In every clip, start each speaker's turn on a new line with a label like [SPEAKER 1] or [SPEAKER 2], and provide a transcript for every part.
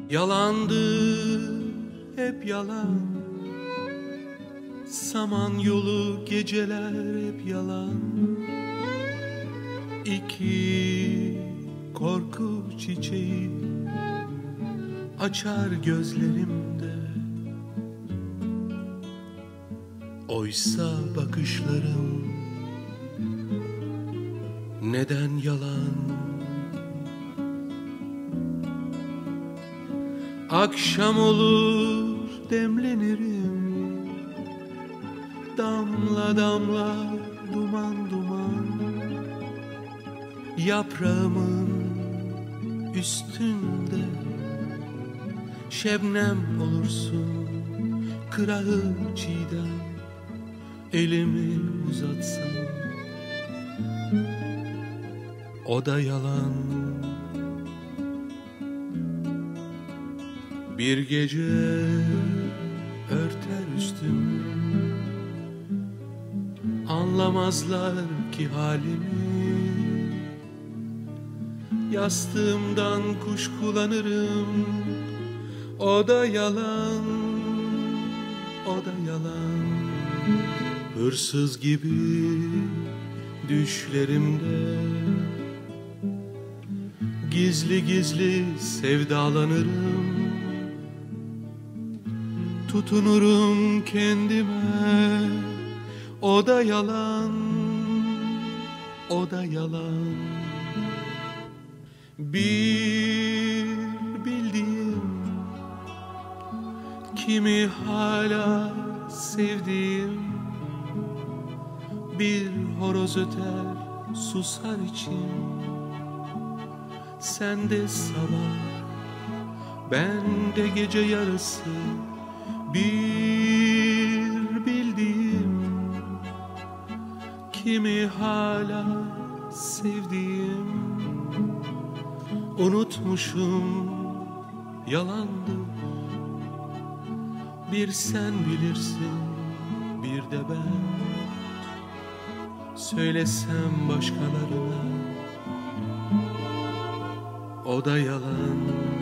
[SPEAKER 1] Yalandır hep yalan, Samanyolu geceler hep yalan. İki korku çiçeği açar gözlerimde. Oysa bakışlarım neden yalan? Akşam olur demlenirim, damla damla duman duman. Yaprağımın üstünde şebnem olursun, kırağı çiğdem. Elimi uzatsam o da yalan. Bir gece örter üstümü, anlamazlar ki halimi. Yastığımdan kuşkulanırım, o da yalan, o da yalan. Hırsız gibi düşlerimde gizli gizli sevdalanırım. Tutunurum kendime, o da yalan, o da yalan. Bir bildiğim, kimi hala sevdiğim, bir horoz öter susar içim. Sen de sabah, ben de gece yarısı. Bir bildiğim, kimi hala sevdiğim, unutmuşum yalandı. Bir sen bilirsin, bir de ben. Söylesem başkalarına, o da yalan.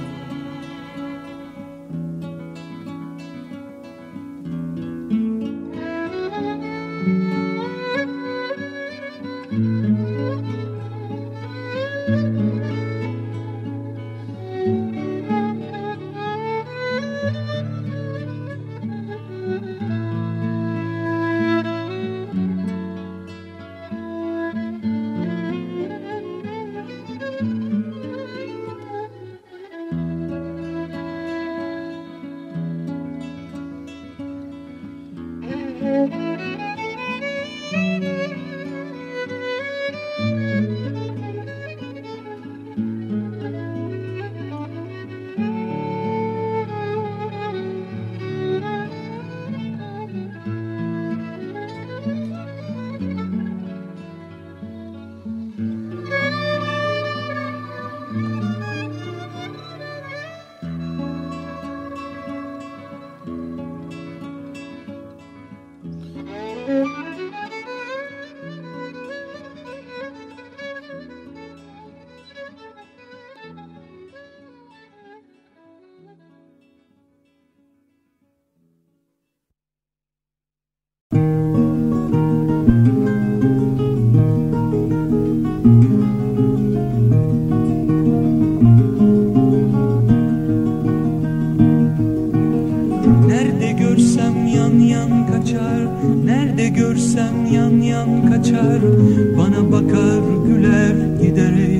[SPEAKER 2] Bana bakar güler giderek.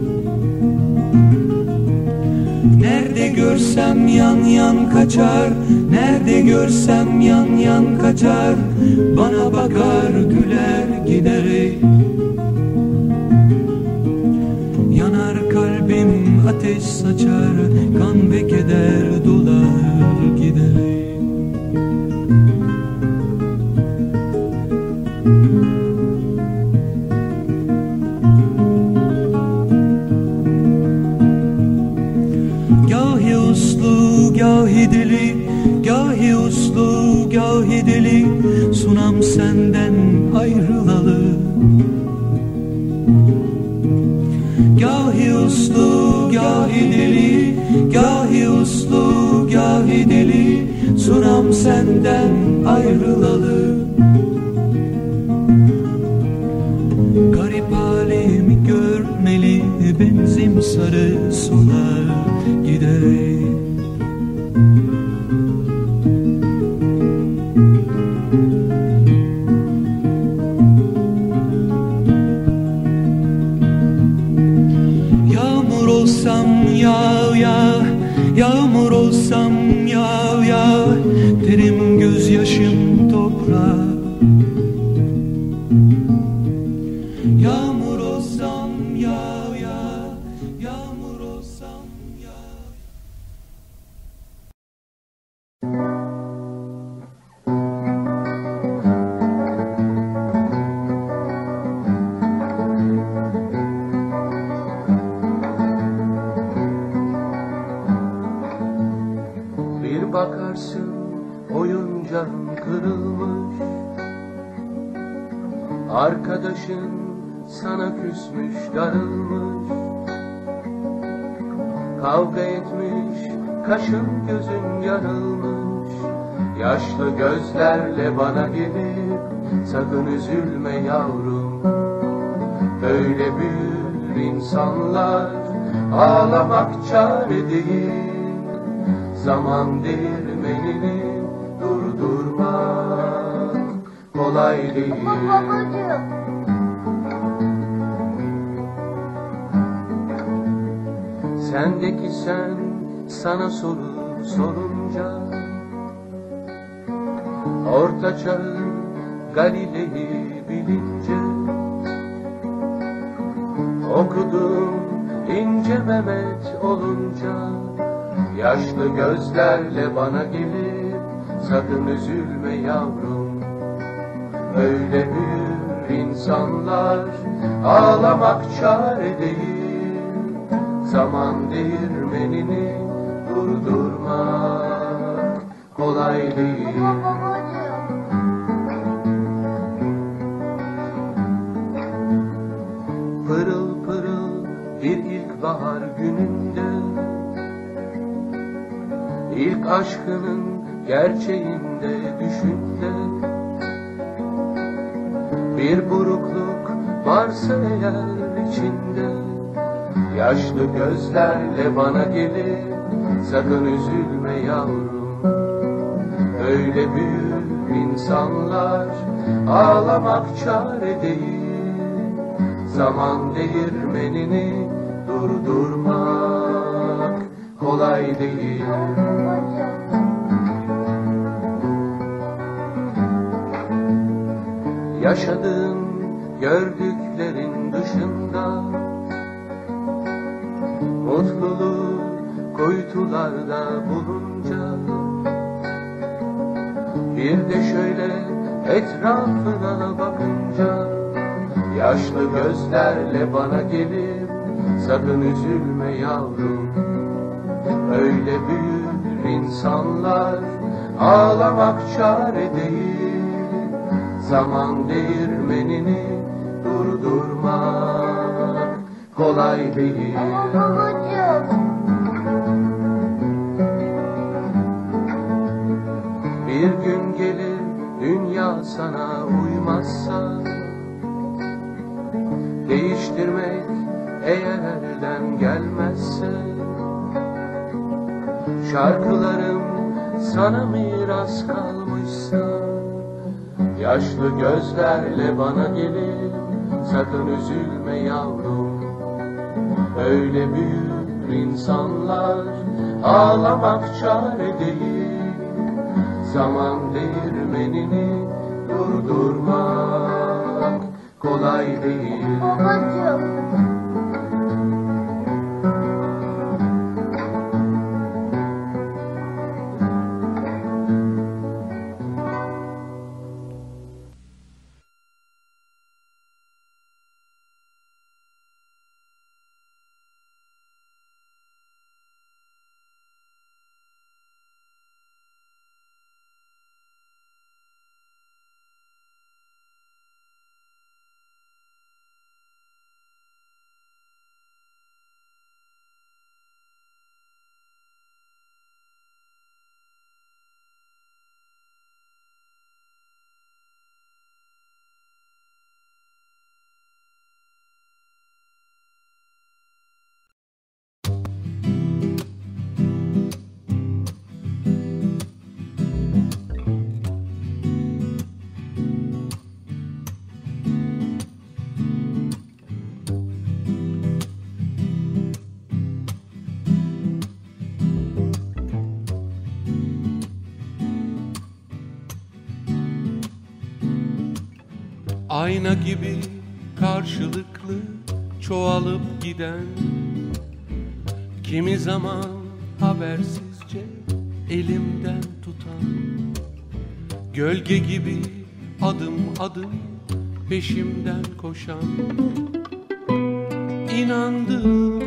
[SPEAKER 2] Nerede görsem yan yan kaçar, nerede görsem yan yan kaçar. Bana bakar güler giderek. Yanar kalbim ateş saçar, kan ve keder dolar giderek. Gahi uslu, gahi deli, gahi uslu, gahi deli, sunam senden ayrılalı. Gahi uslu, gahi deli, gahi uslu, sunam senden ayrılalı. Garip halimi görmeli, benzim sarı sola gider. Yağmur olsam yağ yağ, yağmur olsam yağ yağ, terim gözyaşım toprağa. Yağmur olsam yağ yağ, yağmur olsam yağ.
[SPEAKER 1] Bir bakarsın oyuncağın kırılmış, arkadaşın sana küsmüş, darılmış. Kavga etmiş, kaşın gözün yarılmış. Yaşlı gözlerle bana gelip sakın üzülme yavrum, böyle büyür insanlar, ağlamak çare değil. Zaman değirmenini durdurmak kolay değil. Sendeki sen sana soru sorunca, Orta Çağ'ın Galile'yi bilince, okudum ince Mehmet olunca, yaşlı gözlerle bana gelip sakın üzülme yavrum, öyle büyür insanlar, ağlamak çare değil. Zaman değirmenini durdurmak kolay değil. Pırıl pırıl bir ilkbahar gününde, İlk aşkının gerçeğinde düşünde, bir burukluk varsa eğer içinde, yaşlı gözlerle bana gelip sakın üzülme yavrum, öyle büyür insanlar, ağlamak çare değil. Zaman değirmenini durdurmak kolay değil. Yaşadığın gördüklerin dışında, mutluluğu kuytularda bulunca, bir de şöyle etrafına bakınca, yaşlı gözlerle bana gelip sakın üzülme yavrum, öyle büyür insanlar, ağlamak çare değil. Zaman değirmenini durdurmak kolay değil. Bir gün gelir dünya sana uymazsa, değiştirmek eğer elden gelmezse, şarkılarım sana miras kalmışsa, yaşlı gözlerle bana gelip sakın üzülme yavrum, öyle büyür insanlar, ağlamak çare değil. Zaman değirmenini durdurmak kolay değil.
[SPEAKER 3] Babacığım.
[SPEAKER 1] Ayna gibi karşılıklı çoğalıp giden, kimi zaman habersizce elimden tutan, gölge gibi adım adım peşimden koşan. İnandım,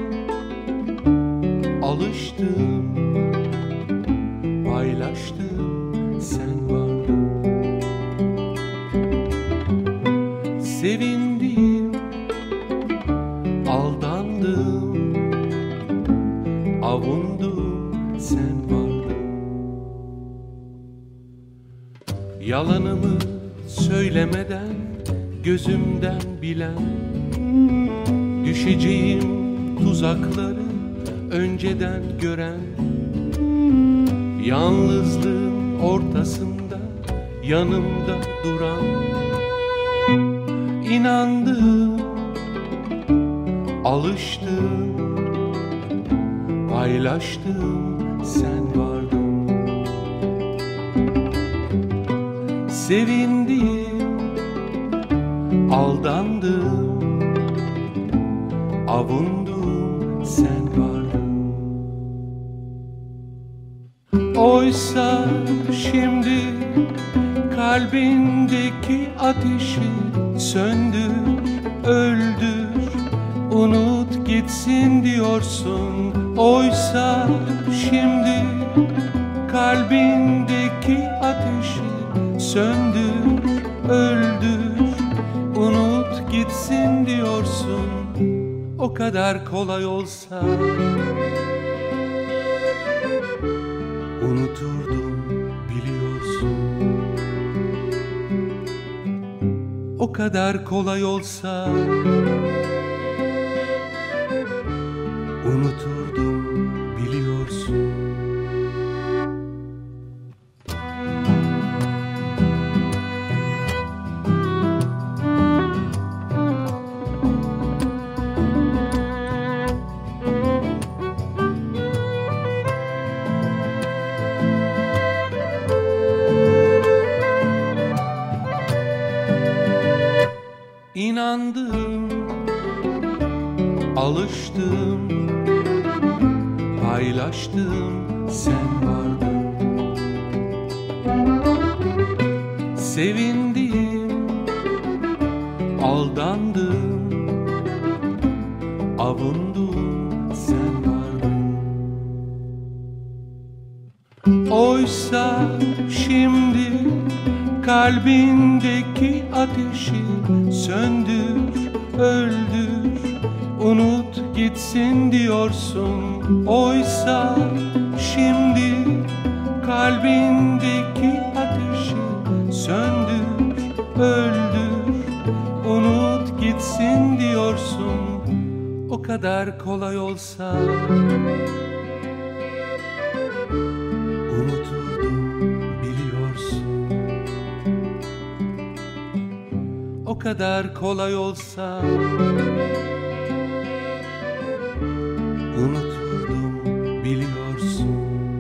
[SPEAKER 1] alıştım, paylaştım, sen vardın. Sevindim, aldandım, avundum, sen vardın. Yalanımı söylemeden gözümden bilen, düşeceğim tuzakları önceden gören, yalnızlığın ortasında yanımda duran. İnandım, alıştım, paylaştım, sen vardın. Sevindim, aldandım, avundum, sen vardın. Oysa şimdi kalbindeki ateşi söndür, öldür, unut gitsin diyorsun. Oysa şimdi kalbindeki ateşi söndür, öldür, unut gitsin diyorsun. O kadar kolay olsa unuturdum biliyorsun. O kadar kolay olsa unuturdum biliyorsun. İnandım, alıştım, paylaştım, sen vardın. Sevindim, aldandım, avundum, sen vardın. Oysa şimdi kalbindeki ateşi söndür, öldür, unut gitsin diyorsun. Oysa şimdi kalbindeki ateşi söndür, öldür, unut gitsin diyorsun. O kadar kolay olsa unuturdum biliyorsun. O kadar kolay olsa unuturdum biliyorsun.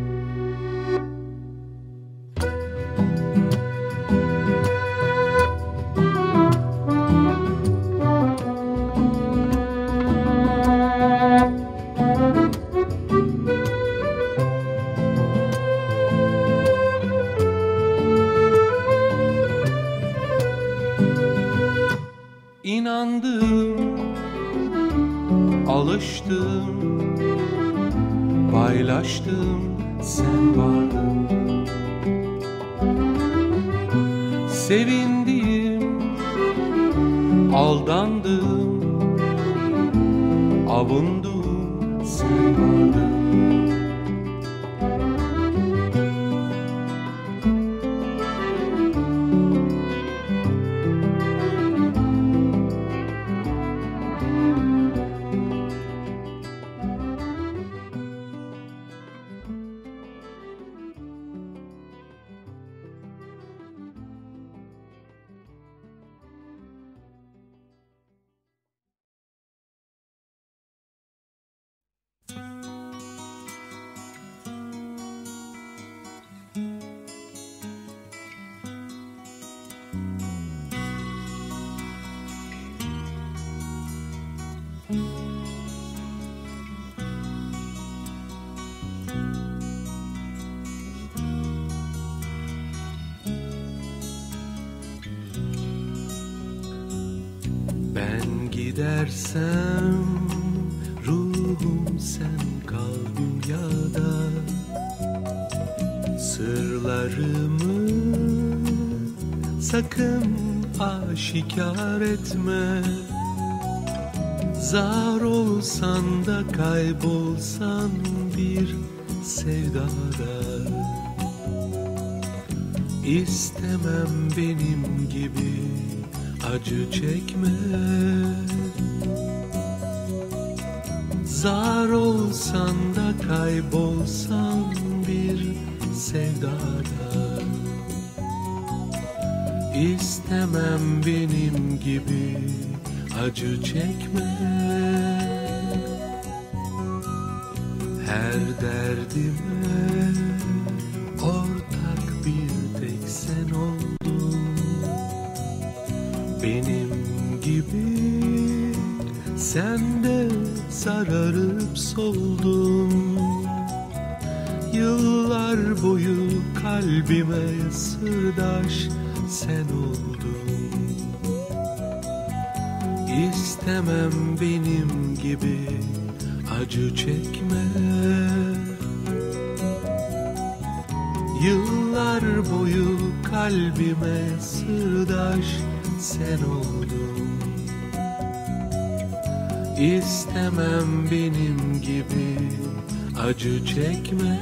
[SPEAKER 1] İnandım, alıştım, paylaştım, sen vardın. Sevindim, aldandım, avundum, sen vardın. Gidersem ruhum sen kal dünyada. Sırlarımı sakın aşikar etme. Zar olsan da kaybolsan bir sevdada. İstemem benim gibi acı çekme. Zar olsan da kaybolsan bir sevdada. İstemem benim gibi acı çekme. Her derdime ortak bir tek sen oldun. Benim gibi sen de sararıp soldun. Yıllar boyu kalbime sırdaş sen oldun. İstemem benim gibi acı çekme. Yıllar boyu kalbime sırdaş sen oldun. İstemem benim gibi acı çekme.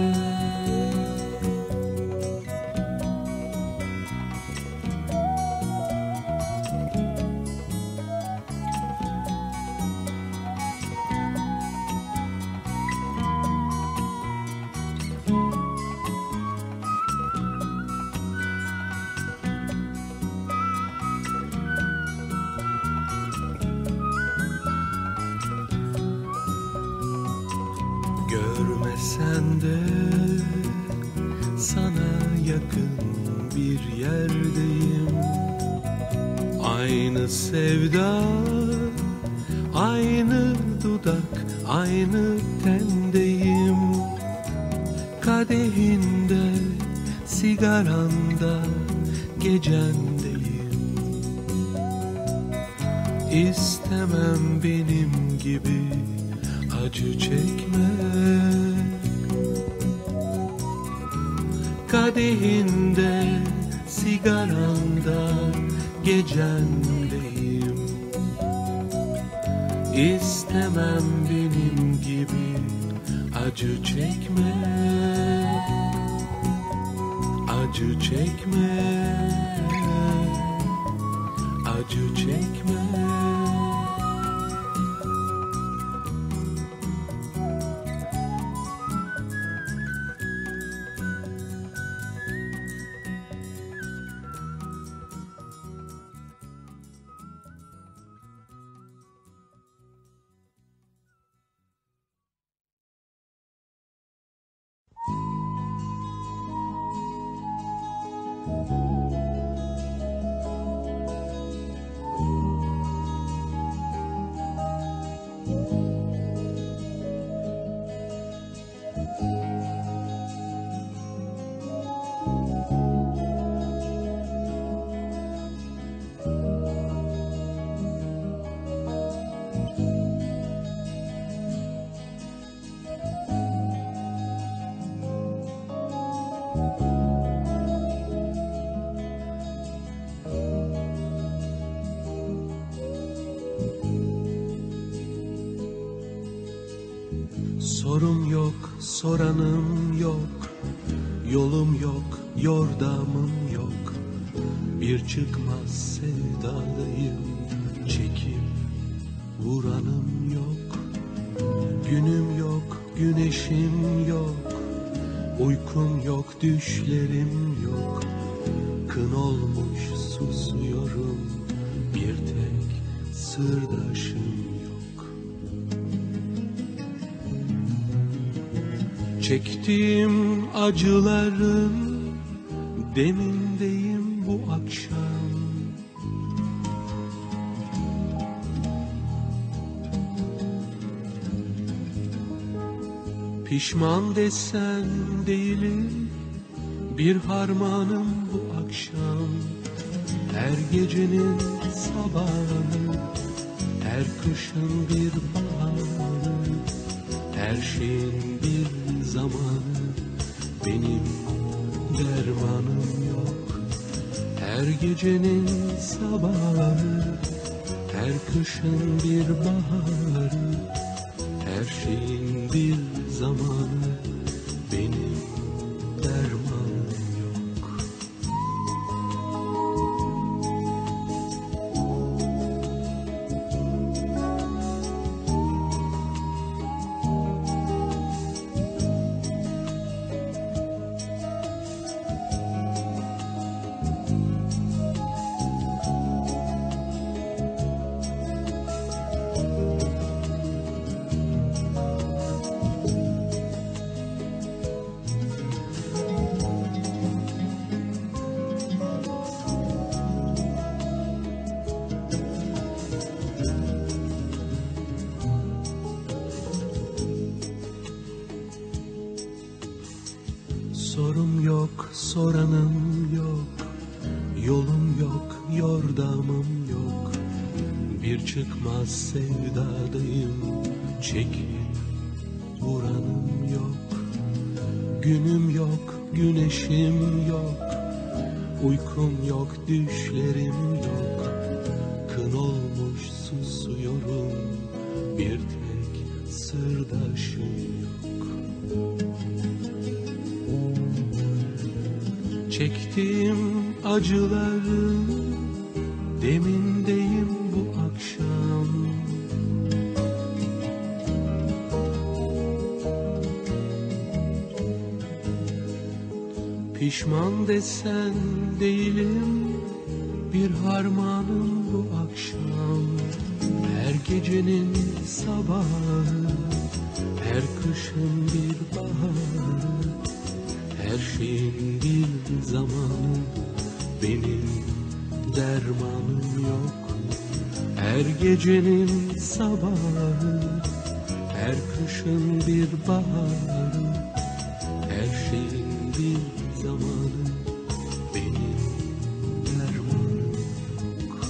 [SPEAKER 1] Görmesen de sana yakın bir yerdeyim. Aynı sevda, aynı dudak, aynı tendeyim. Kadehinde, sigaranda, gecendeyim. İstemem benim gibi acı çekme. Kadehinde, sigaranda, gecendeyim. İstemem benim gibi acı çekme. Acı çekme. Acı çekme. Sorum yok, soranım yok, yolum yok, yordamım yok. Bir çıkmaz sevdalıyım, çekip vuranım yok. Günüm yok, güneşim yok, uykum yok, düşlerim yok. Kın olmuş susuyorum, bir tek sırdaşım yok. Çektiğim acıların demindeyim bu akşam. Pişman desen değilim, bir harmanım bu akşam. Her gecenin sabahı Her kışın bir baharı, her şeyin bir zamanı. Benim dermanım yok. Her gecenin sabahı, her kışın bir baharı, her şeyin bir zamanı. Benim dermanım yok. Sorum yok, soranım yok, yolum yok, yordamım yok. Bir çıkmaz sevdadayım, çekip vuranım yok. Günüm yok, güneşim yok, uykum yok, düşlerim yok. Kın olmuş susuyorum, bir tek sırdaşım yok. Çektiğim acıları demindeyim bu akşam. Pişman desen değilim, bir harmanım bu akşam. Her gecenin sabahı, her kışın bir baharı, her şeyin bir zamanı. Benim dermanım yok. Her gecenin sabahı, her kışın bir baharı, her şeyin bir zamanı. Benim dermanım yok.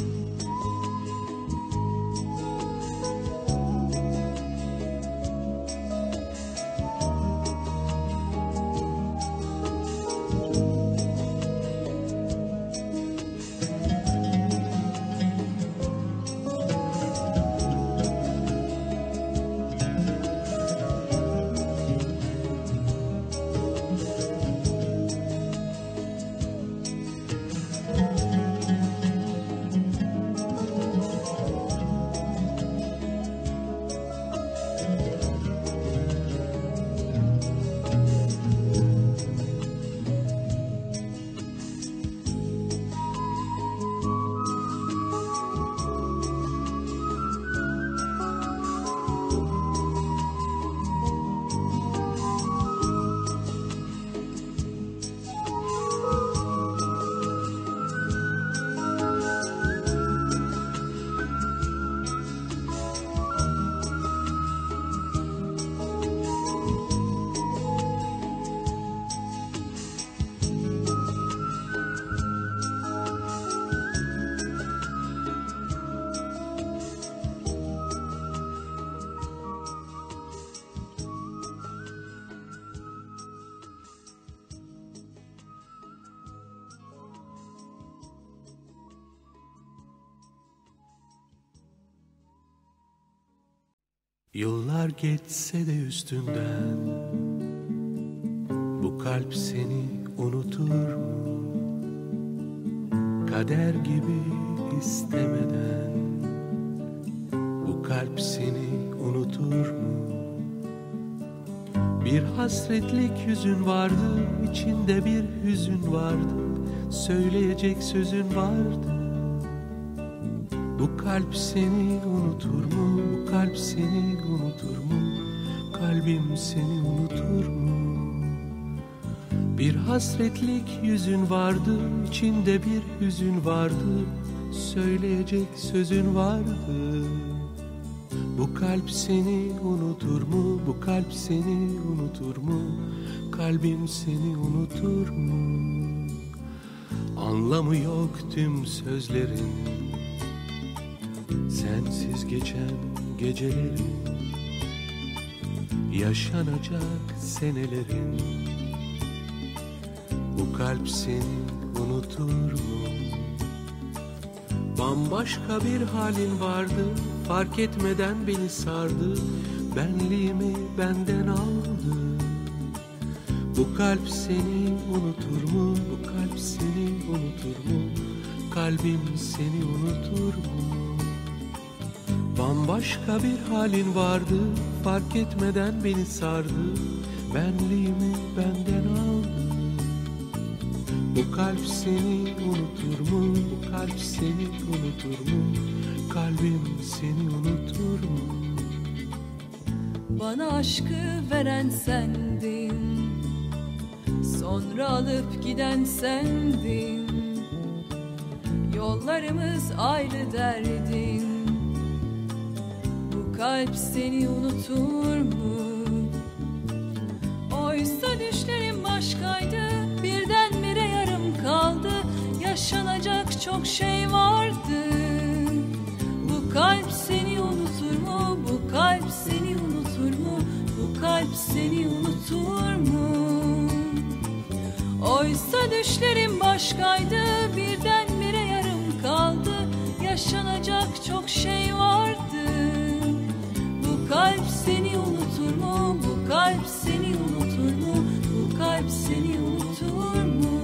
[SPEAKER 1] Yıllar geçse de üstünden, bu kalp seni unutur mu? Kader gibi istemeden, bu kalp seni unutur mu? Bir hasretlik yüzün vardı, içinde bir hüzün vardı, söyleyecek sözün vardı. Bu kalp seni unutur mu? Bu kalp seni unutur mu? Kalbim seni unutur mu? Bir hasretlik yüzün vardı, içinde bir hüzün vardı, söyleyecek sözün vardı. Bu kalp seni unutur mu? Bu kalp seni unutur mu? Kalbim seni unutur mu? Anlamı yok tüm sözlerin, Sensiz geçen gecelerin, yaşanacak senelerin, bu kalp seni unutur mu? Bambaşka bir halin vardı, fark etmeden beni sardı, benliğimi benden aldı. Bu kalp seni unutur mu? Bu kalp seni unutur mu? Kalbim seni unutur mu? Bambaşka bir halin vardı, fark etmeden beni sardı, benliğimi benden aldı. Bu kalp seni unutur mu? Bu kalp seni unutur mu? Kalbim seni unutur mu?
[SPEAKER 4] Bana aşkı veren sendin, sonra alıp giden sendin. Yollarımız ayrı derdin, bu kalp seni unutur mu? Oysa düşlerim başkaydı, birdenbire yarım kaldı. Yaşanacak çok şey vardı. Bu kalp seni unutur mu? Bu kalp seni unutur mu? Bu kalp seni unutur mu? Oysa düşlerim başkaydı, birdenbire yarım kaldı. Yaşanacak çok şey vardı. Bu kalp seni unutur mu? Bu kalp seni unutur mu? Bu kalp seni unutur mu?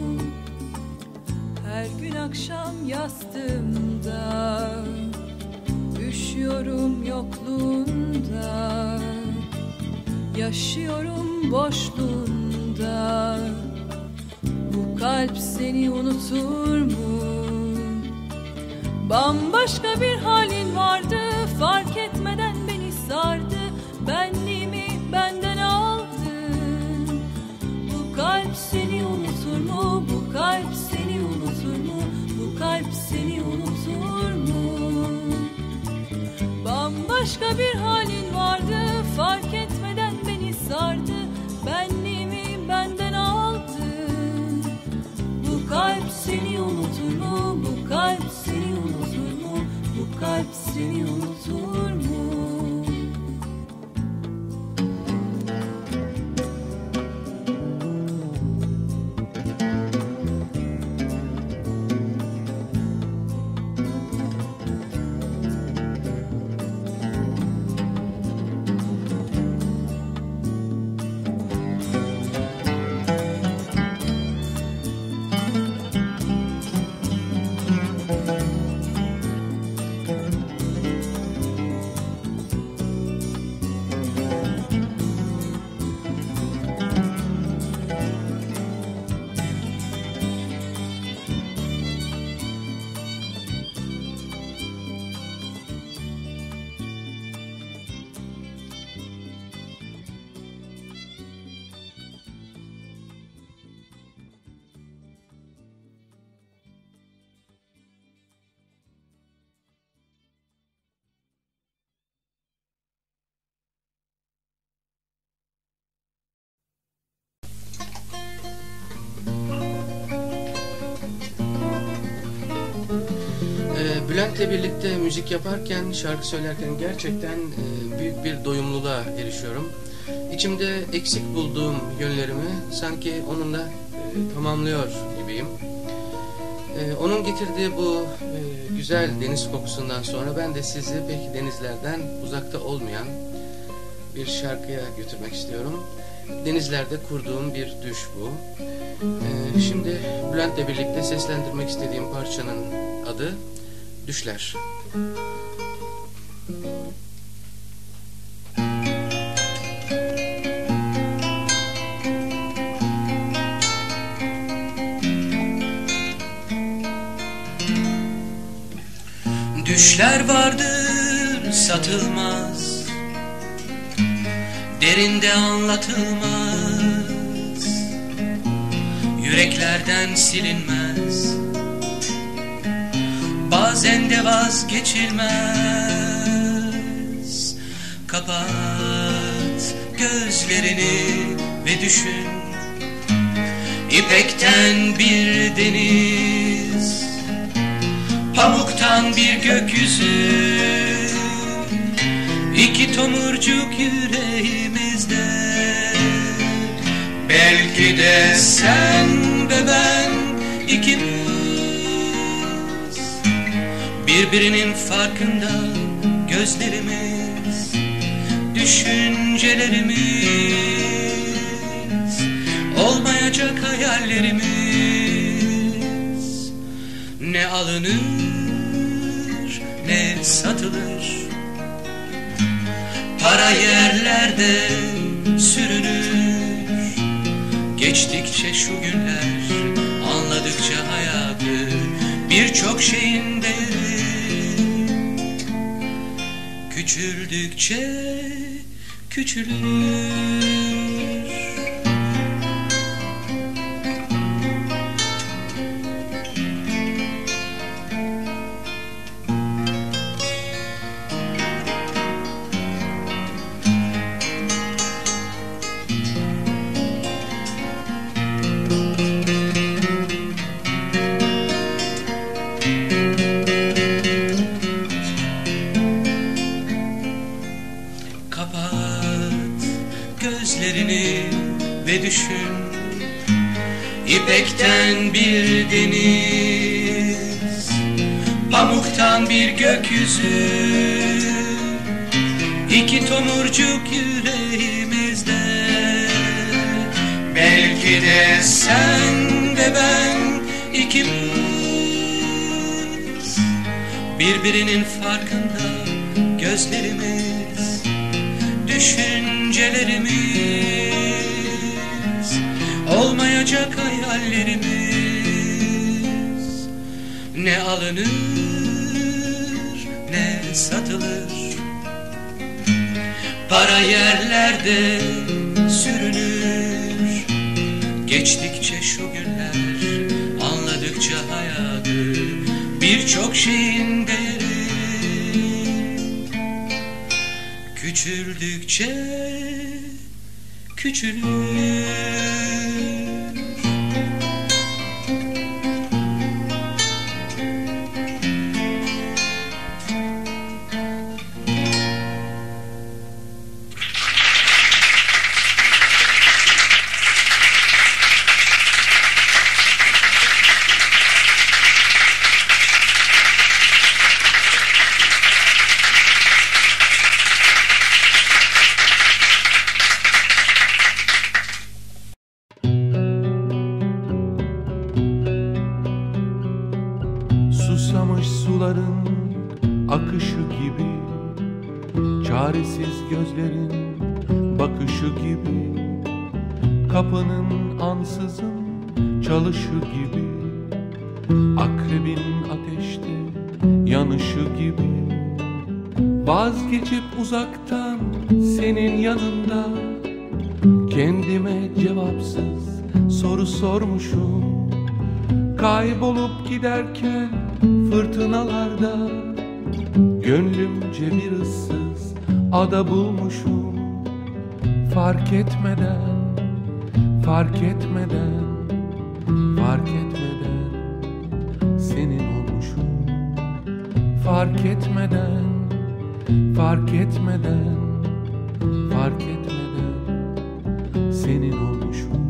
[SPEAKER 4] Her gün akşam yastığımda üşüyorum yokluğunda, yaşıyorum boşluğunda. Bu kalp seni unutur mu? Bambaşka bir halin vardı, fark etmeden beni sardı, benliğimi benden aldı. Bu kalp seni unutur mu? Bu kalp seni unutur mu? Bu kalp seni unutur mu? Bambaşka bir halin vardı, fark etmeden beni sardı, benliğimi benden aldı. Bu kalp seni unutur mu? Bu kalp seni unutur mu? Bu kalp seni unutur mu?
[SPEAKER 5] Bülent'le birlikte müzik yaparken, şarkı söylerken gerçekten büyük bir doyumluluğa erişiyorum. İçimde eksik bulduğum yönlerimi sanki onunla tamamlıyor gibiyim. Onun getirdiği bu güzel deniz kokusundan sonra ben de sizi pek denizlerden uzakta olmayan bir şarkıya götürmek istiyorum. Denizlerde kurduğum bir düş bu. Şimdi Bülent'le birlikte seslendirmek istediğim parçanın adı Düşler.
[SPEAKER 2] Düşler vardır satılmaz, derinde anlatılmaz, yüreklerden silinmez, bazen de vazgeçilmez. Kapat gözlerini ve düşün, İpekten bir deniz, pamuktan Pamuktan bir gökyüzü, iki tomurcuk yüreğimizde. Belki de sen ve ben ikimiz, birbirinin farkında gözlerimiz, düşüncelerimiz, olmayacak hayallerimiz. Ne alınır ne satılır, para yerlerde sürünür. Geçtikçe şu günler, anladıkça hayatı, birçok şeyin değeri küçüldükçe küçülür. Ve düşün, İpekten bir deniz, pamuktan bir gökyüzü, iki tomurcuk yüreğimizde. Belki de sen ve ben ikimiz, birbirinin farkında gözlerimiz, düşüncelerimiz, olmayacak hayallerimiz. Ne alınır ne satılır, para yerlerde sürünür. Geçtikçe şu günler, anladıkça hayatı, birçok şeyin değeri küçüldükçe küçülür.
[SPEAKER 1] Susamış suların akışı gibi, çaresiz gözlerin bakışı gibi, kapının ansızın çalışı gibi, akrebin ateşte yanışı gibi. Vazgeçip uzaktan senin yanında, kendime cevapsız soru sormuşum. Kaybolup giderken fırtınalarda, gönlümce bir ıssız ada bulmuşum. Fark etmeden, fark etmeden, fark etmeden senin olmuşum. Fark etmeden, fark etmeden, fark etmeden senin olmuşum.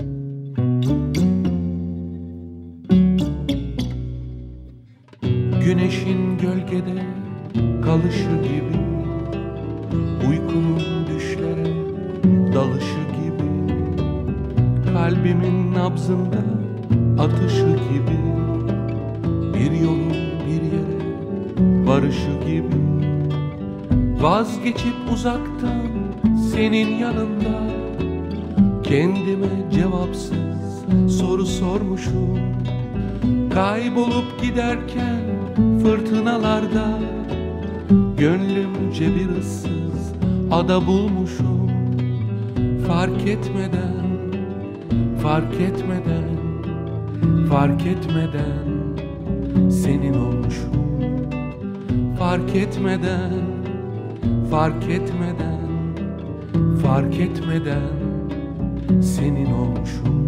[SPEAKER 1] Güneşin gölgede kalışı gibi, uykunun düşlere dalışı gibi, kalbimin nabzında atışı gibi, bir yolun bir yere varışı gibi. Vazgeçip uzaktan senin yanında, kendime cevapsız soru sormuşum. Kaybolup giderken fırtınalarda, gönlümce bir ıssız ada bulmuşum. Fark etmeden, fark etmeden, fark etmeden senin olmuşum. Fark etmeden, fark etmeden, fark etmeden senin olmuşum.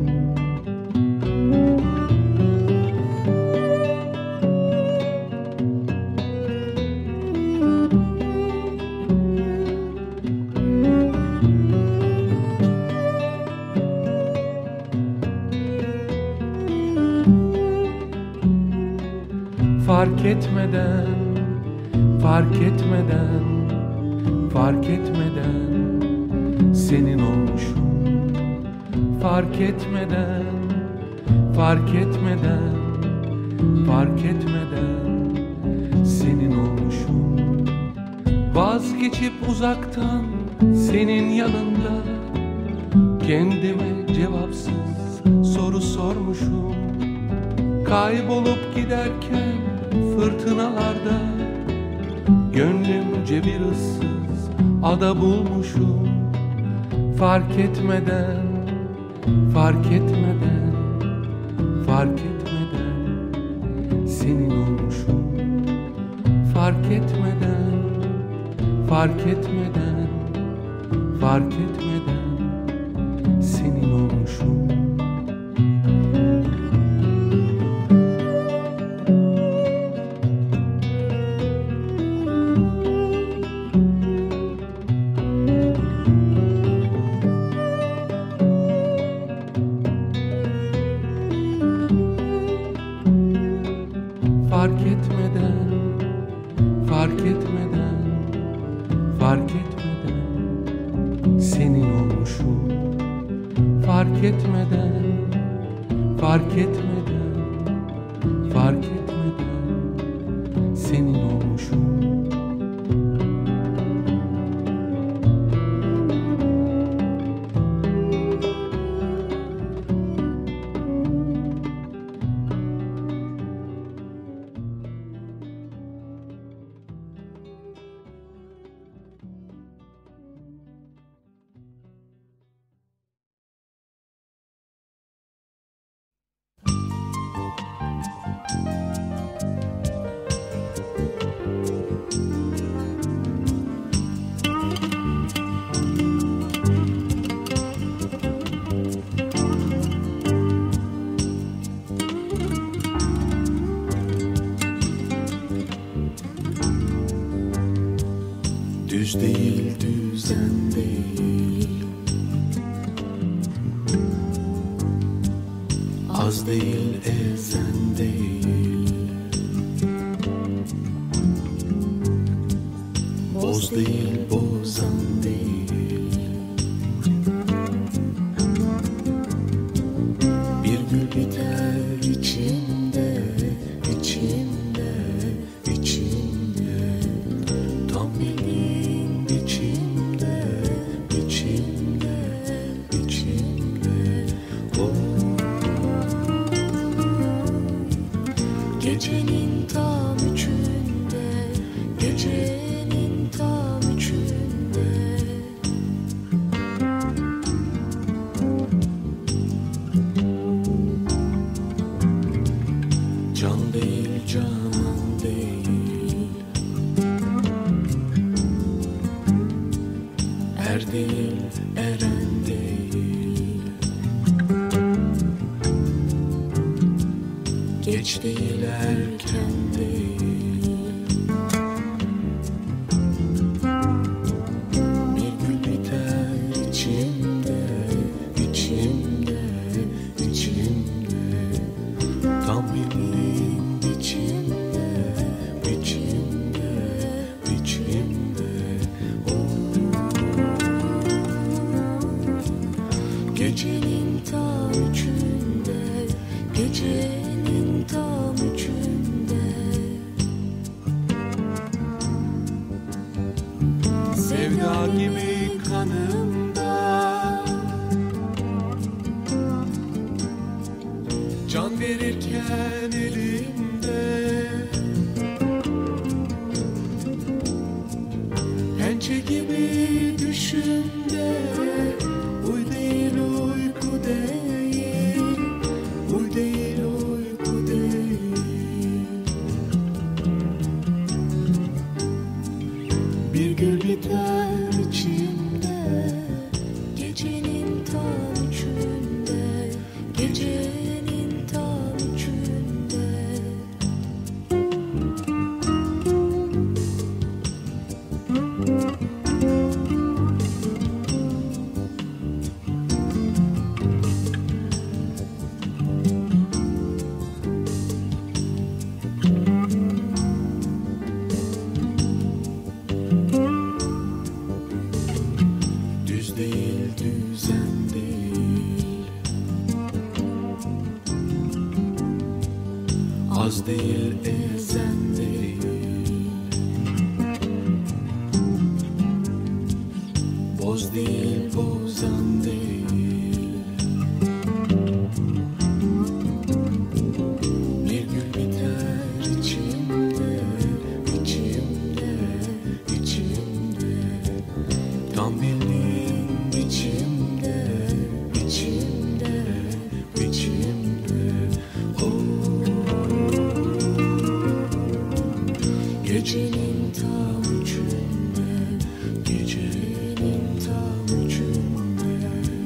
[SPEAKER 1] Fark etmeden, fark etmeden, fark etmeden senin olmuşum. Fark etmeden, fark etmeden, fark etmeden senin olmuşum. Vazgeçip uzaktan senin yanında kendime cevapsız soru sormuşum. Kaybolup giderken fırtınalarda gönlümce bir ıssız ada bulmuşum. Fark etmeden, fark etmeden, fark etmeden senin olmuşum. Fark etmeden, fark etmeden, fark etmeden senin olmuşum. Fark etmeden, fark etmeden, fark etmeden senin olmuşum. Fark etmeden, fark etmeden, fark etmeden senin olmuşum.
[SPEAKER 6] Düz değil, düzen değil, az değil, ezen değil, boz değil, bozan değil. Bir gül biter içimde, içimde, içimde, tam bildiğin biçimde, biçimde, biçimde. Oh. Gecenin tam üçünde, gecenin tam üçünde, can değil, canan değil, er değil, eren değil, geç değil, erken değil. Bir gül biter içimde, içimde, içimde, tam bildiğin biçimde, biçimde, biçimde. Oh. Gecenin tam üçünde, gecenin tam üçünde, sevda gibi kanımda, can verirken elimde, pençe gibi düşünde, uy değil, uyku değil, uy değil, uyku değil. Bir gül biter içimde, boz değil, ezen değil. Boz değil, bozan değil. Bir gül biter içimde, içimde, içimde. Tam bildiğim biçimde, içimde, içimde. Gecenin tam üçünde, gecenin tam üçünde.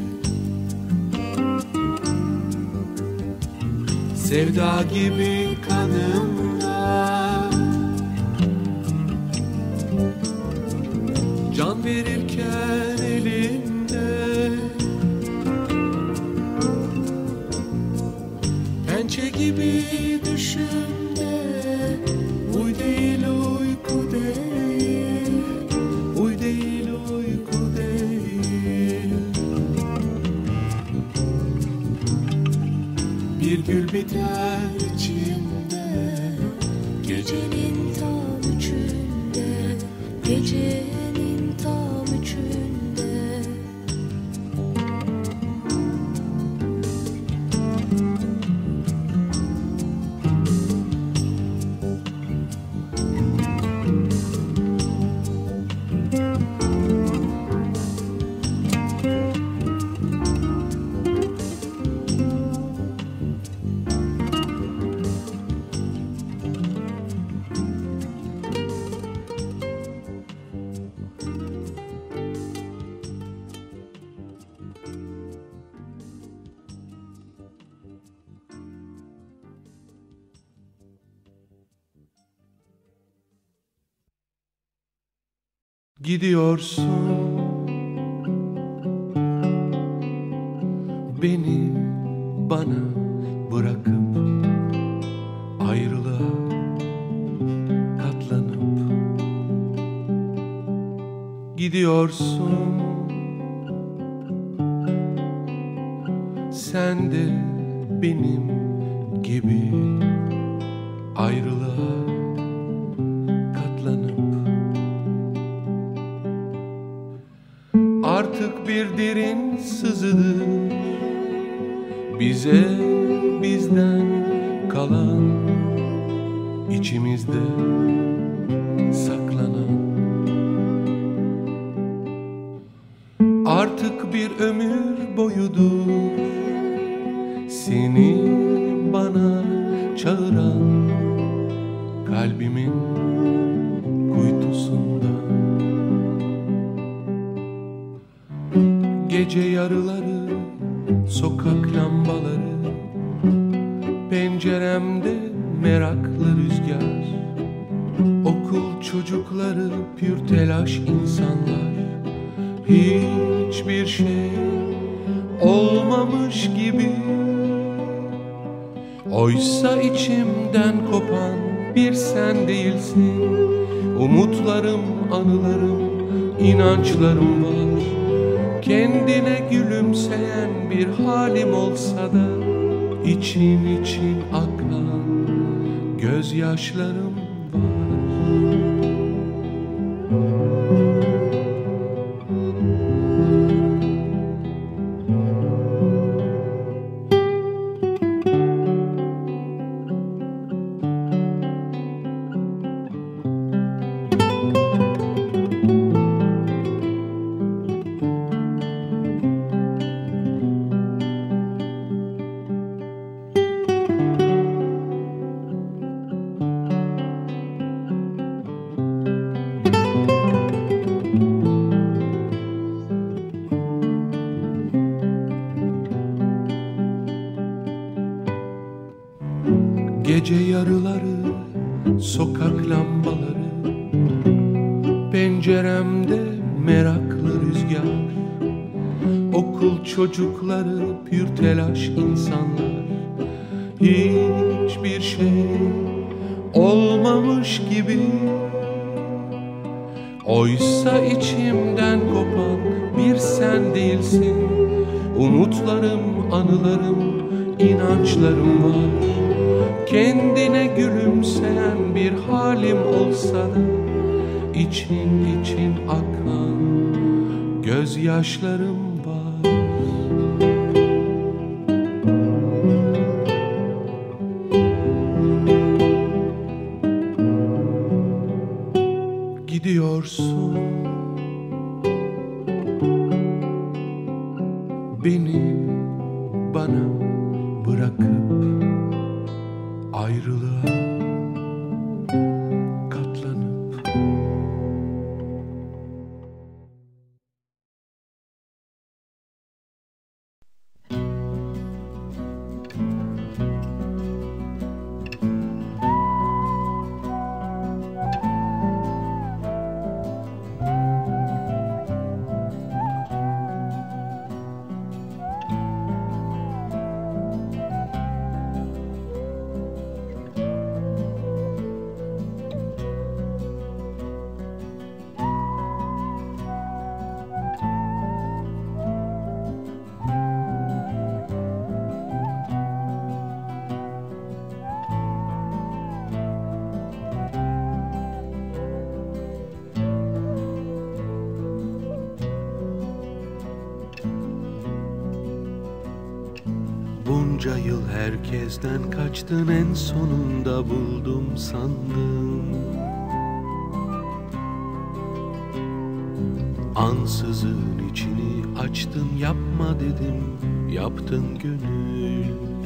[SPEAKER 1] Sevda gibi kanımda, can verirken elimde, pençe gibi düşünde. Uy değil uyku değil, uy değil uyku değil. Bir gül biter içimde,
[SPEAKER 6] Gecenin tam üçünde, gecenin tam üçünde.
[SPEAKER 1] gidiyorsun, beni bana bırakıp ayrılığa katlanıp gidiyorsun. Sen de benim gibi ayrılığa katlanıp artık bir derin sızıdır bize bizden kalan, içimizde saklanan. Artık bir ömür boyudur seni bana çağıran, kalbimin kuytusundan. Gece yarıları, sokak lambaları, penceremde meraklı rüzgar, okul çocukları, pür telaş insanlar. Hiçbir şey olmamış gibi, oysa içimden kopan bir sen değilsin. Umutlarım, anılarım, inançlarım var. Kendine gülümseyen bir halim olsa da için için akan gözyaşlarım var. Gece yarıları, sokak lambaları, penceremde meraklı rüzgar, okul çocukları, pür telaş insanlar. Hiçbir şey olmamış gibi, oysa içimden kopan bir sen değilsin. Umutlarım, anılarım, inançlarım var. Kendine gülümseyen bir halim olsa da için için akan gözyaşlarım var. Gidiyorsun, beni bana bırakıp ayrılığa katlanıp. Bunca yıl herkesten kaçtın, en sonunda buldum sandım. Ansızın içini açtın, yapma dedim, yaptın gönül.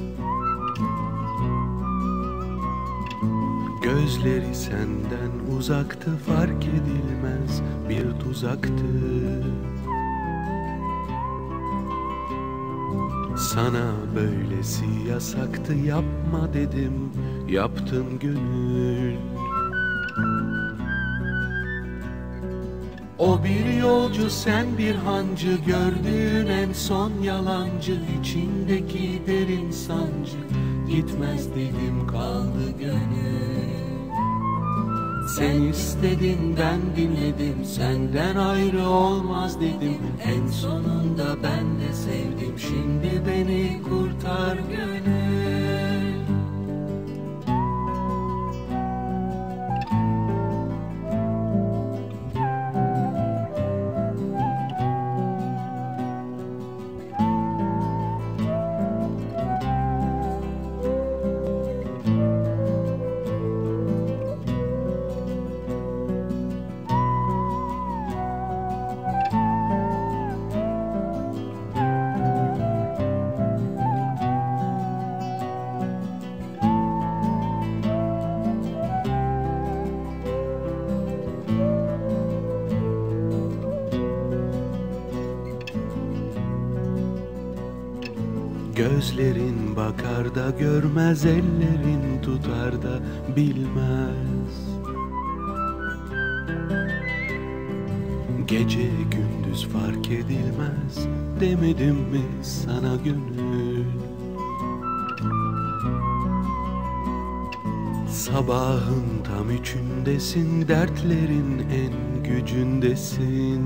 [SPEAKER 1] Gözleri senden uzaktı, fark edilmez bir tuzaktı. Sana böylesi yasaktı, yapma dedim, yaptın gönül. O bir yolcu, sen bir hancı, gördüğün en son yalancı. İçindeki derin sancı, gitmez dedim, kaldı gönül. Sen istedin, ben dinledim, senden ayrı olmaz dedim. En sonunda ben de sevdim, şimdi beni kurtar gönül. Gözlerin bakar da görmez, ellerin tutar da bilmez. Gece gündüz fark edilmez, demedim mi sana gönül? Sabahın tam üçündesin, dertlerin en gücündesin.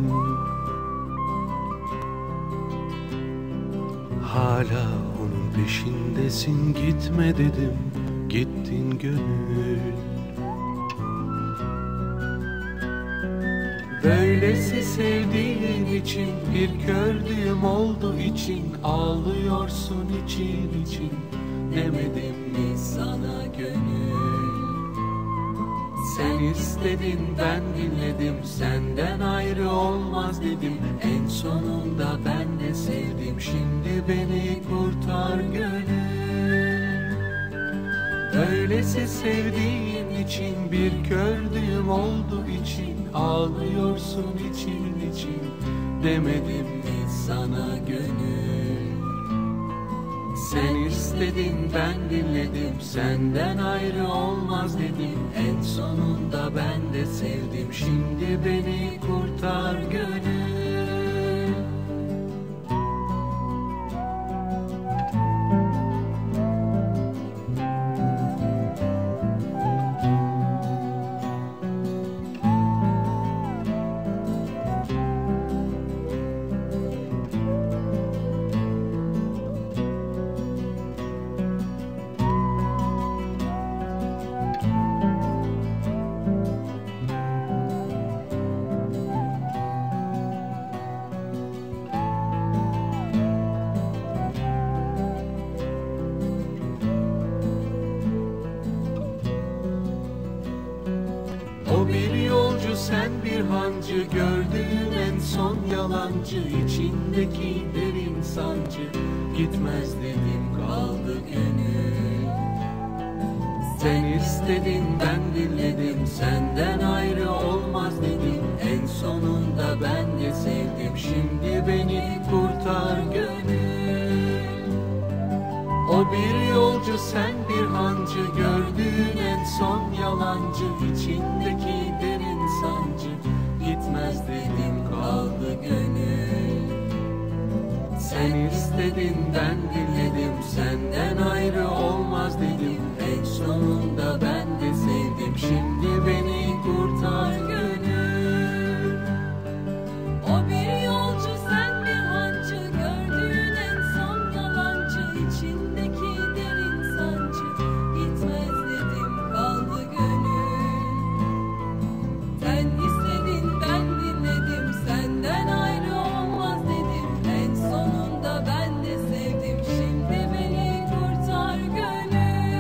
[SPEAKER 1] Hala onun peşindesin, gitme dedim, gittin gönül. Böylesi sevdiğin için bir kördüğüm oldu için, ağlıyorsun için için, demedim mi sana gönül? Sen istedin, ben dinledim, senden ayrı olmaz dedim. En sonunda ben de sevdim, şimdi beni kurtar gönül. Öylesi sevdiğin için bir kördüğüm oldu için, ağlıyorsun için için, demedim mi sana gönül? Sen istedin, ben dinledim, senden ayrı olmaz dedim. En sonunda ben de sevdim, şimdi beni kurtar gönül. sen bir hancı, gördüğün en son yalancı, içindeki derin sancı. Gitmez dedim kaldı gönül. Sen istedin ben dinledim, senden ayrı olmaz dedim. En sonunda ben de sevdim, şimdi beni kurtar gönül. O bir yolcu sen bir hancı, gördüğün en son yalancı, içindeki derin sancı. Gitmez dedim kaldı gönül. Sen istedin ben dinledim, senden ayrı olmaz dedim. En sonunda ben de sevdim, şimdi beni kurtar gönül.
[SPEAKER 4] O bir yolcu sen bir hancı, gördüğün en son yalancı, içindeki derin sancı. Gitmez dedim kaldı gönül. Sen istedin ben dinledim, senden ayrı olmaz dedim. En sonunda ben de sevdim, şimdi beni kurtar gönül.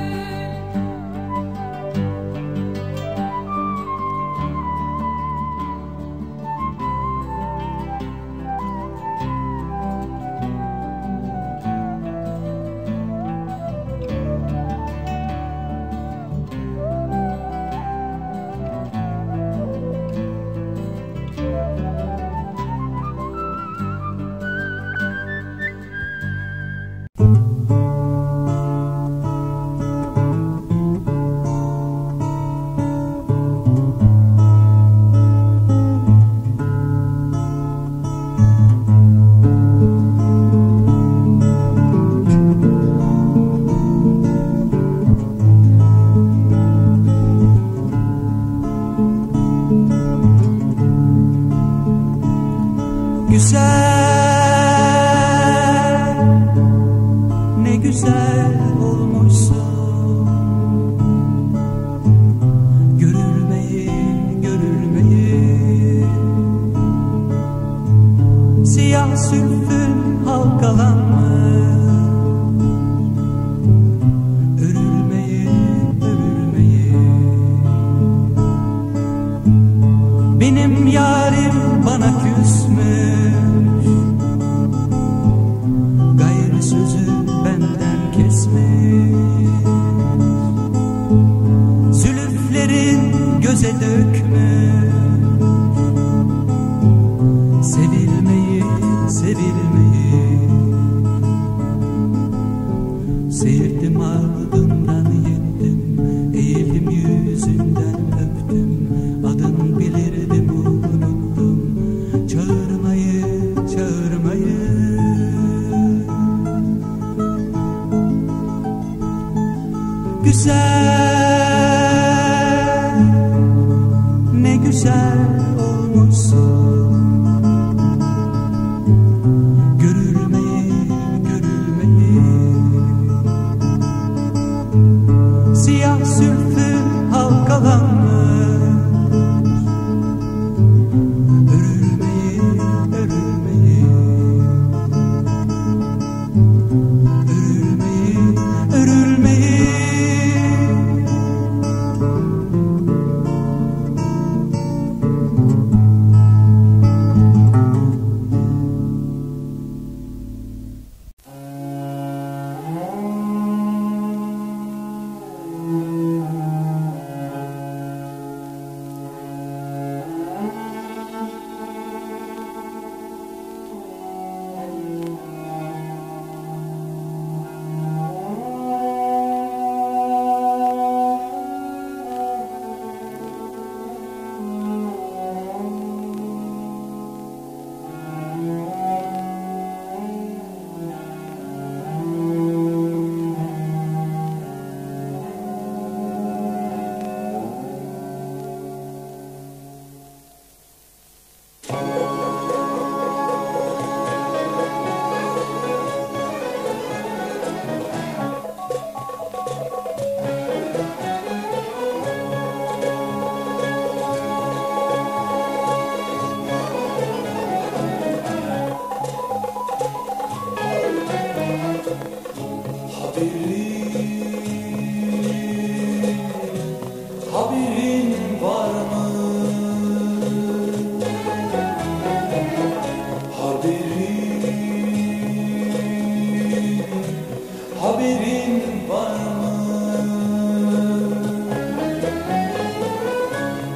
[SPEAKER 7] Güzel, ne güzel olmuşsun. Görülmeyi, görülmeyi. Siyah sülfün halkalanmış. Örülmeyi, örülmeyi. Benim yarim bana küsmüş. Gayrı sözü benden kesmiş. Zülüflerin göze dökmüş. Sevilmeyi, sevilmeyi. Sevdim ardından yettim. Eğildim yüzünden öptüm. Adın bilirdim unuttum. Çağırmayı, çağırmayı. Güzel, ne güzel olmuşsun. Görülmeyi, görülmeyi. Siyah sülfü halkalanmış. Örülmeyi, örülmeyi. Örülmeyi, örülmeyi.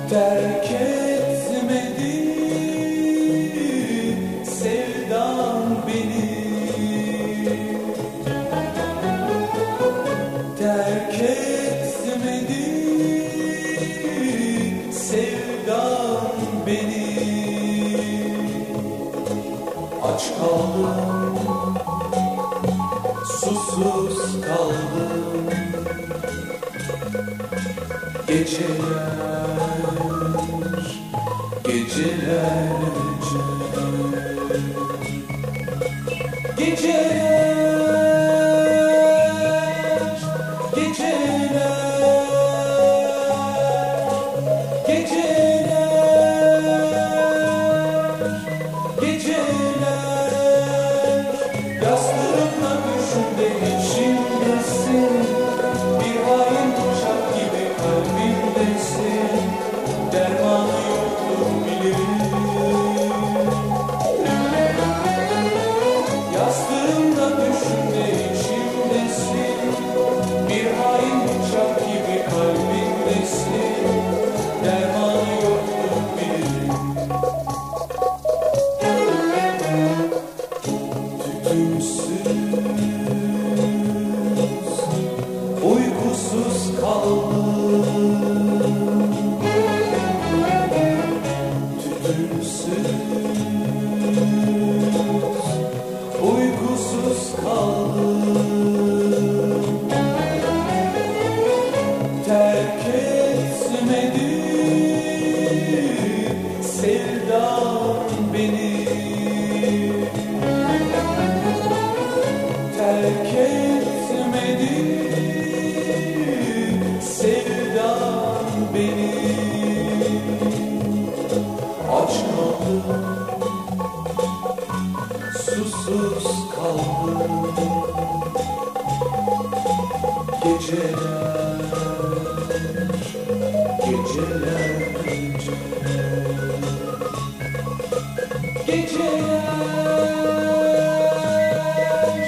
[SPEAKER 7] terk etmedi sevdan beni, terk etmedi sevdan beni. Aç kaldım, susuz kaldım, geceler, gecelerce, geceler, geceler, geceler, geceler. Yastığımla düşümde içimdesin, bir hain uçak gibi kalbimdesin. Dermanı yoktur bilirim. Yastığımda düşümde içimdesin, bir hain uçak gibi kalbimdesin. Dermanı yoktur bilirim. Tütünsüz, uykusuz kaldım. Tütünsüz, uykusuz kaldım. Terk etmedi sevdan beni, terk etmedi sevdan beni. Aç kaldım, susuz kaldım, geceler, gecelerce, geceler,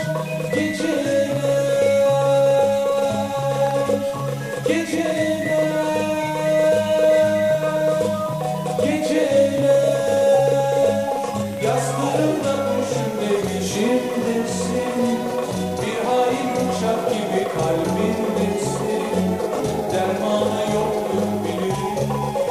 [SPEAKER 7] geceler, geceler, geceler. Yastığımda düşümde içimdesin, bir hain uçak gibi kalbimdesin. Dermanı yoktur bilirim.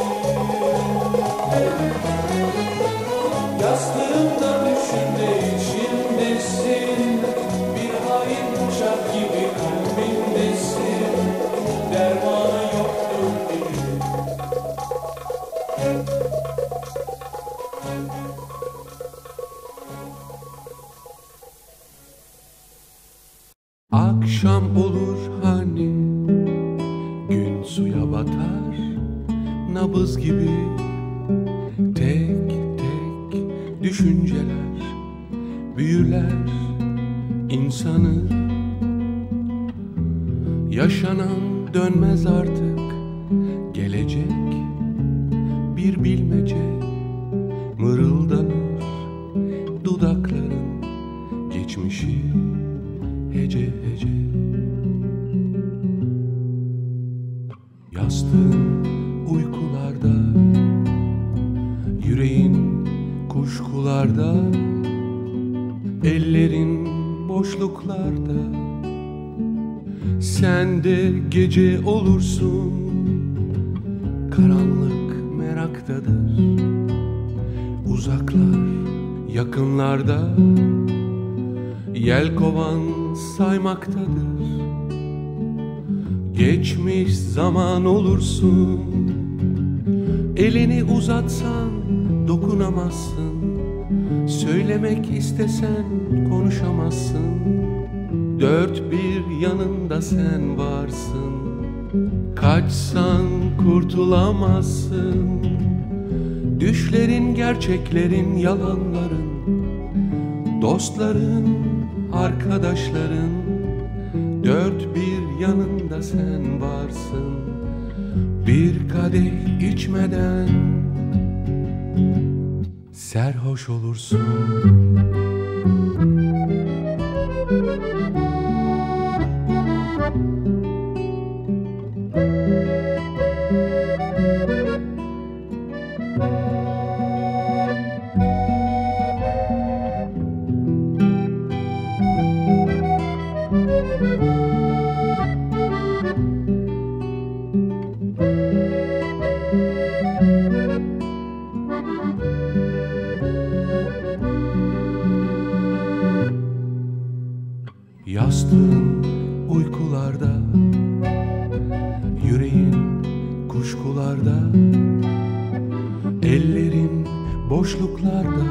[SPEAKER 7] Yastığımda düşümde içimdesin, bir hain uçak gibi kalbimdesin. Dermanı yoktur bilirim.
[SPEAKER 1] Akşam olur hani, gün suya batar, nabız gibi tek tek düşünceler büyüler insanı. Yaşanan dönmez artık, gelecek bir bilmece mırıldanır dudakların geçmişi hece hece. Yastığın uykularda, yüreğin kuşkularda, ellerin boşluklarda. Sen de gece olursun, karanlık meraktadır. Uzaklar yakınlarda, yelkovan saymaktadır. Geçmiş zaman olursun, elini uzatsan dokunamazsın. Söylemek istesen konuşamazsın. Dört bir yanında sen varsın, kaçsan kurtulamazsın. Düşlerin, gerçeklerin, yalanların, dostların, arkadaşların, dört bir yanında sen varsın. Bir kadeh içmeden serhoş olursun. Yastığın uykularda, yüreğin kuşkularda, ellerin boşluklarda.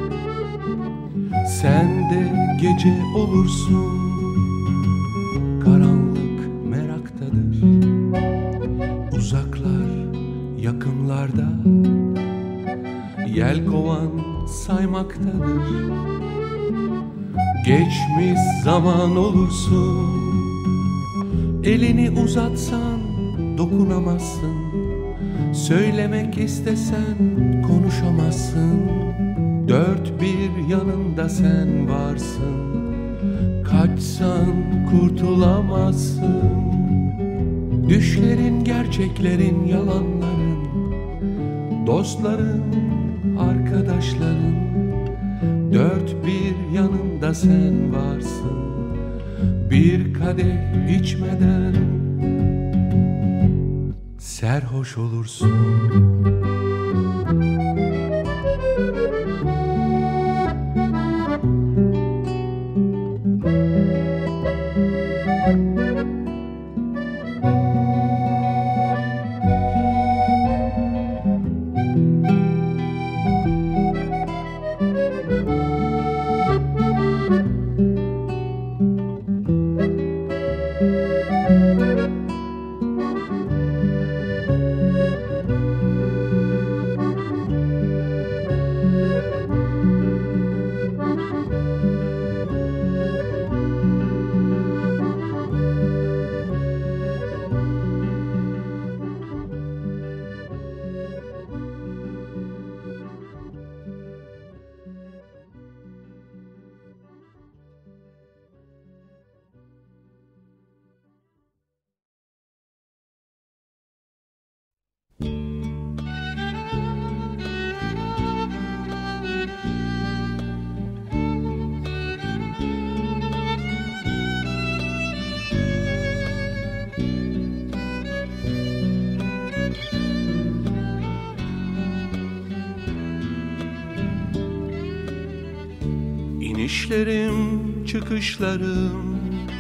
[SPEAKER 1] Sen de gece olursun, karanlık meraktadır. Uzaklar yakınlarda, yelkovan saymaktadır. Geçmiş zaman olursun, elini uzatsan dokunamazsın. Söylemek istesen konuşamazsın. Dört bir yanında sen varsın, kaçsan kurtulamazsın. Düşlerin, gerçeklerin, yalanların, dostların, arkadaşların. Dört bir yanında sen varsın, bir kadeh içmeden serhoş olursun. İnişlerim, çıkışlarım,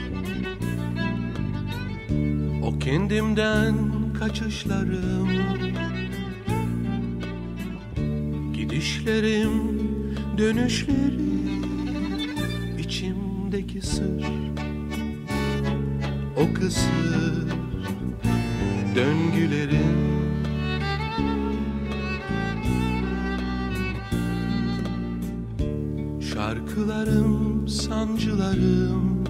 [SPEAKER 1] o kendimden kaçışlarım. Gidişlerim, dönüşlerim, içimdeki sır, o kısır döngülerim. Şarkılarım, sancılarım,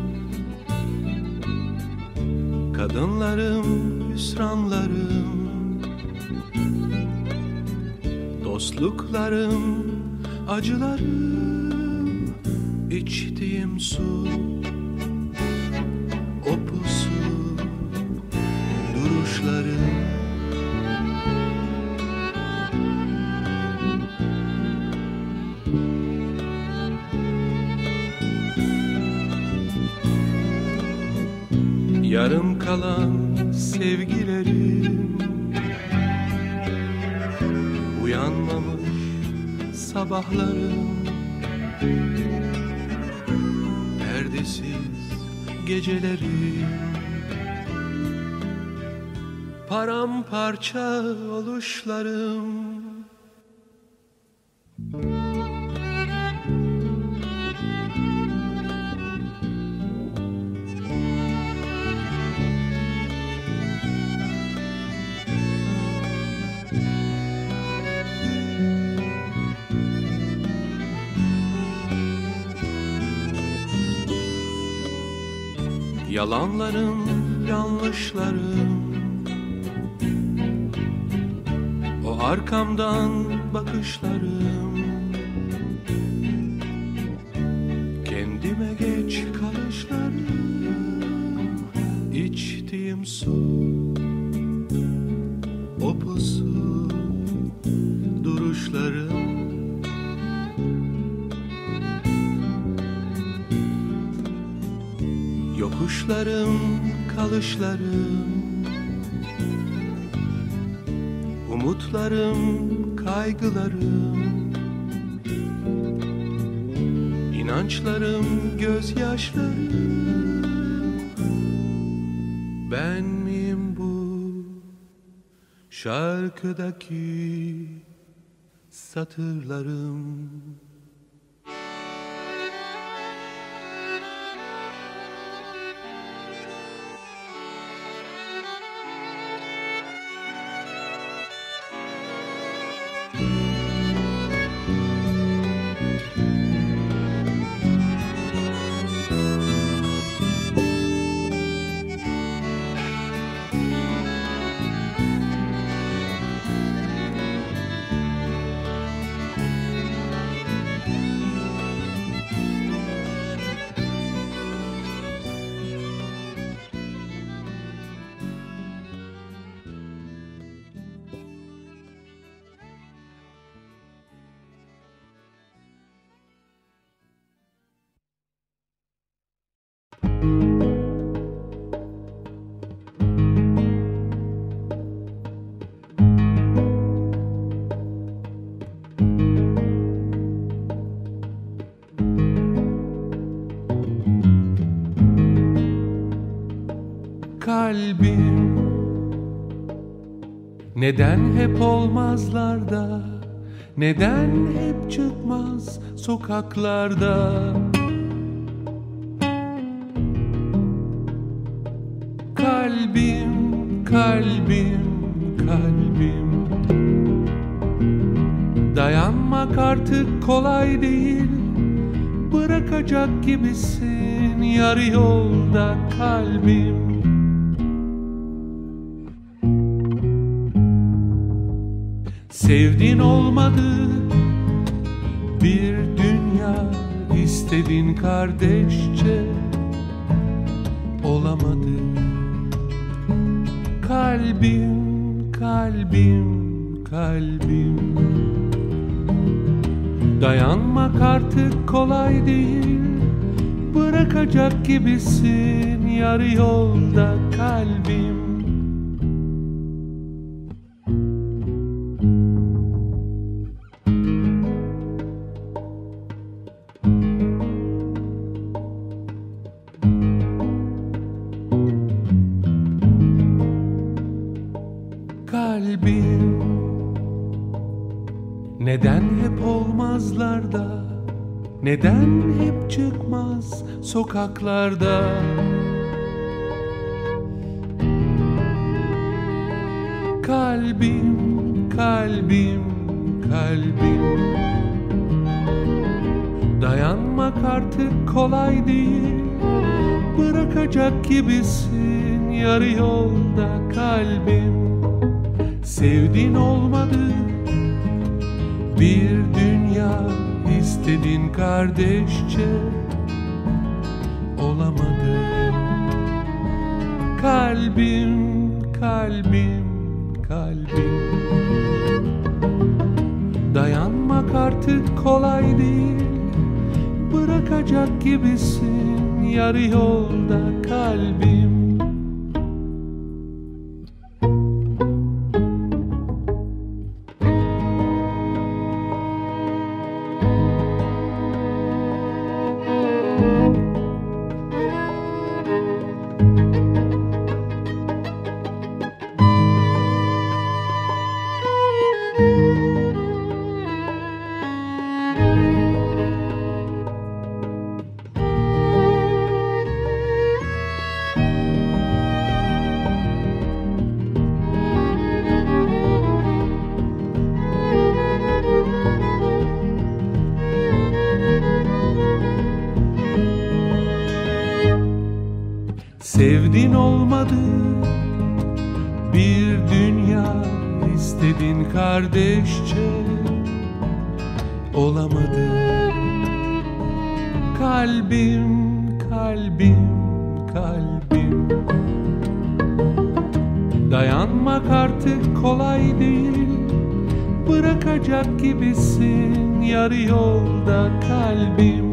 [SPEAKER 1] kadınlarım, hüsranlarım, dostluklarım, acılarım, içtiğim su, o pusu, duruşlarım. Yarım kalan sevgilerim, uyanmamış sabahlarım, perdesiz gecelerim, paramparça oluşlarım. Yalanlarım, yanlışlarım, o arkamdan bakışlarım, kendime geç kalışlarım, içtiğim su, o pusu, duruşlarım. Yokuşlarım, kalışlarım, umutlarım, kaygılarım, inançlarım, gözyaşlarım, Ben miyim bu şarkıdaki satırlarım? Kalbim neden hep olmazlarda, neden hep çıkmaz sokaklarda? Kalbim, kalbim, kalbim, dayanmak artık kolay değil. Bırakacak gibisin yarı yolda kalbim. Sevdin olmadı, bir dünya istedin kardeşçe, olamadı. Kalbim, kalbim, kalbim, dayanmak artık kolay değil. Bırakacak gibisin yarı yolda kalbim. Kalbim neden hep olmazlarda, neden hep çıkmaz sokaklarda? Kalbim, kalbim, kalbim, dayanmak artık kolay değil. Bırakacak gibisin yarı yolda kalbim. Sevdin olmadı, bir dünya istedin kardeşçe, olamadı. Kalbim, kalbim, kalbim, dayanmak artık kolay değil. Bırakacak gibisin yarı yolda kalbim. Sevdin olmadı, bir dünya istedin kardeşçe, olamadı. Kalbim, kalbim, kalbim, dayanmak artık kolay değil. Bırakacak gibisin yarı yolda kalbim.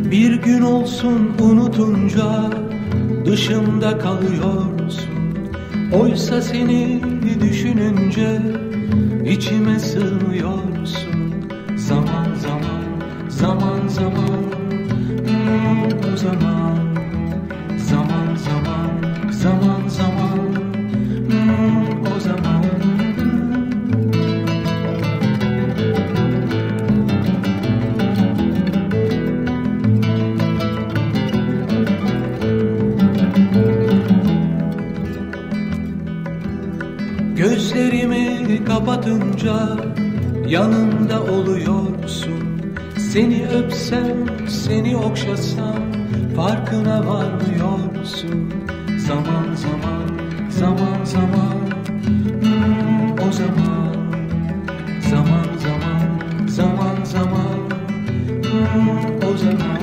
[SPEAKER 1] Bir gün olsun unutunca dışımda kalıyorsun. Oysa seni düşününce içime sığmıyorsun. Zaman zaman, zaman zaman, o zaman. Zaman zaman, zaman zaman, o zaman. Gözlerimi kapatınca yanımda oluyorsun. Seni öpsem, seni okşasam farkına varmıyorsun. Zaman zaman, zaman zaman, o zaman. Zaman zaman, zaman zaman, o zaman.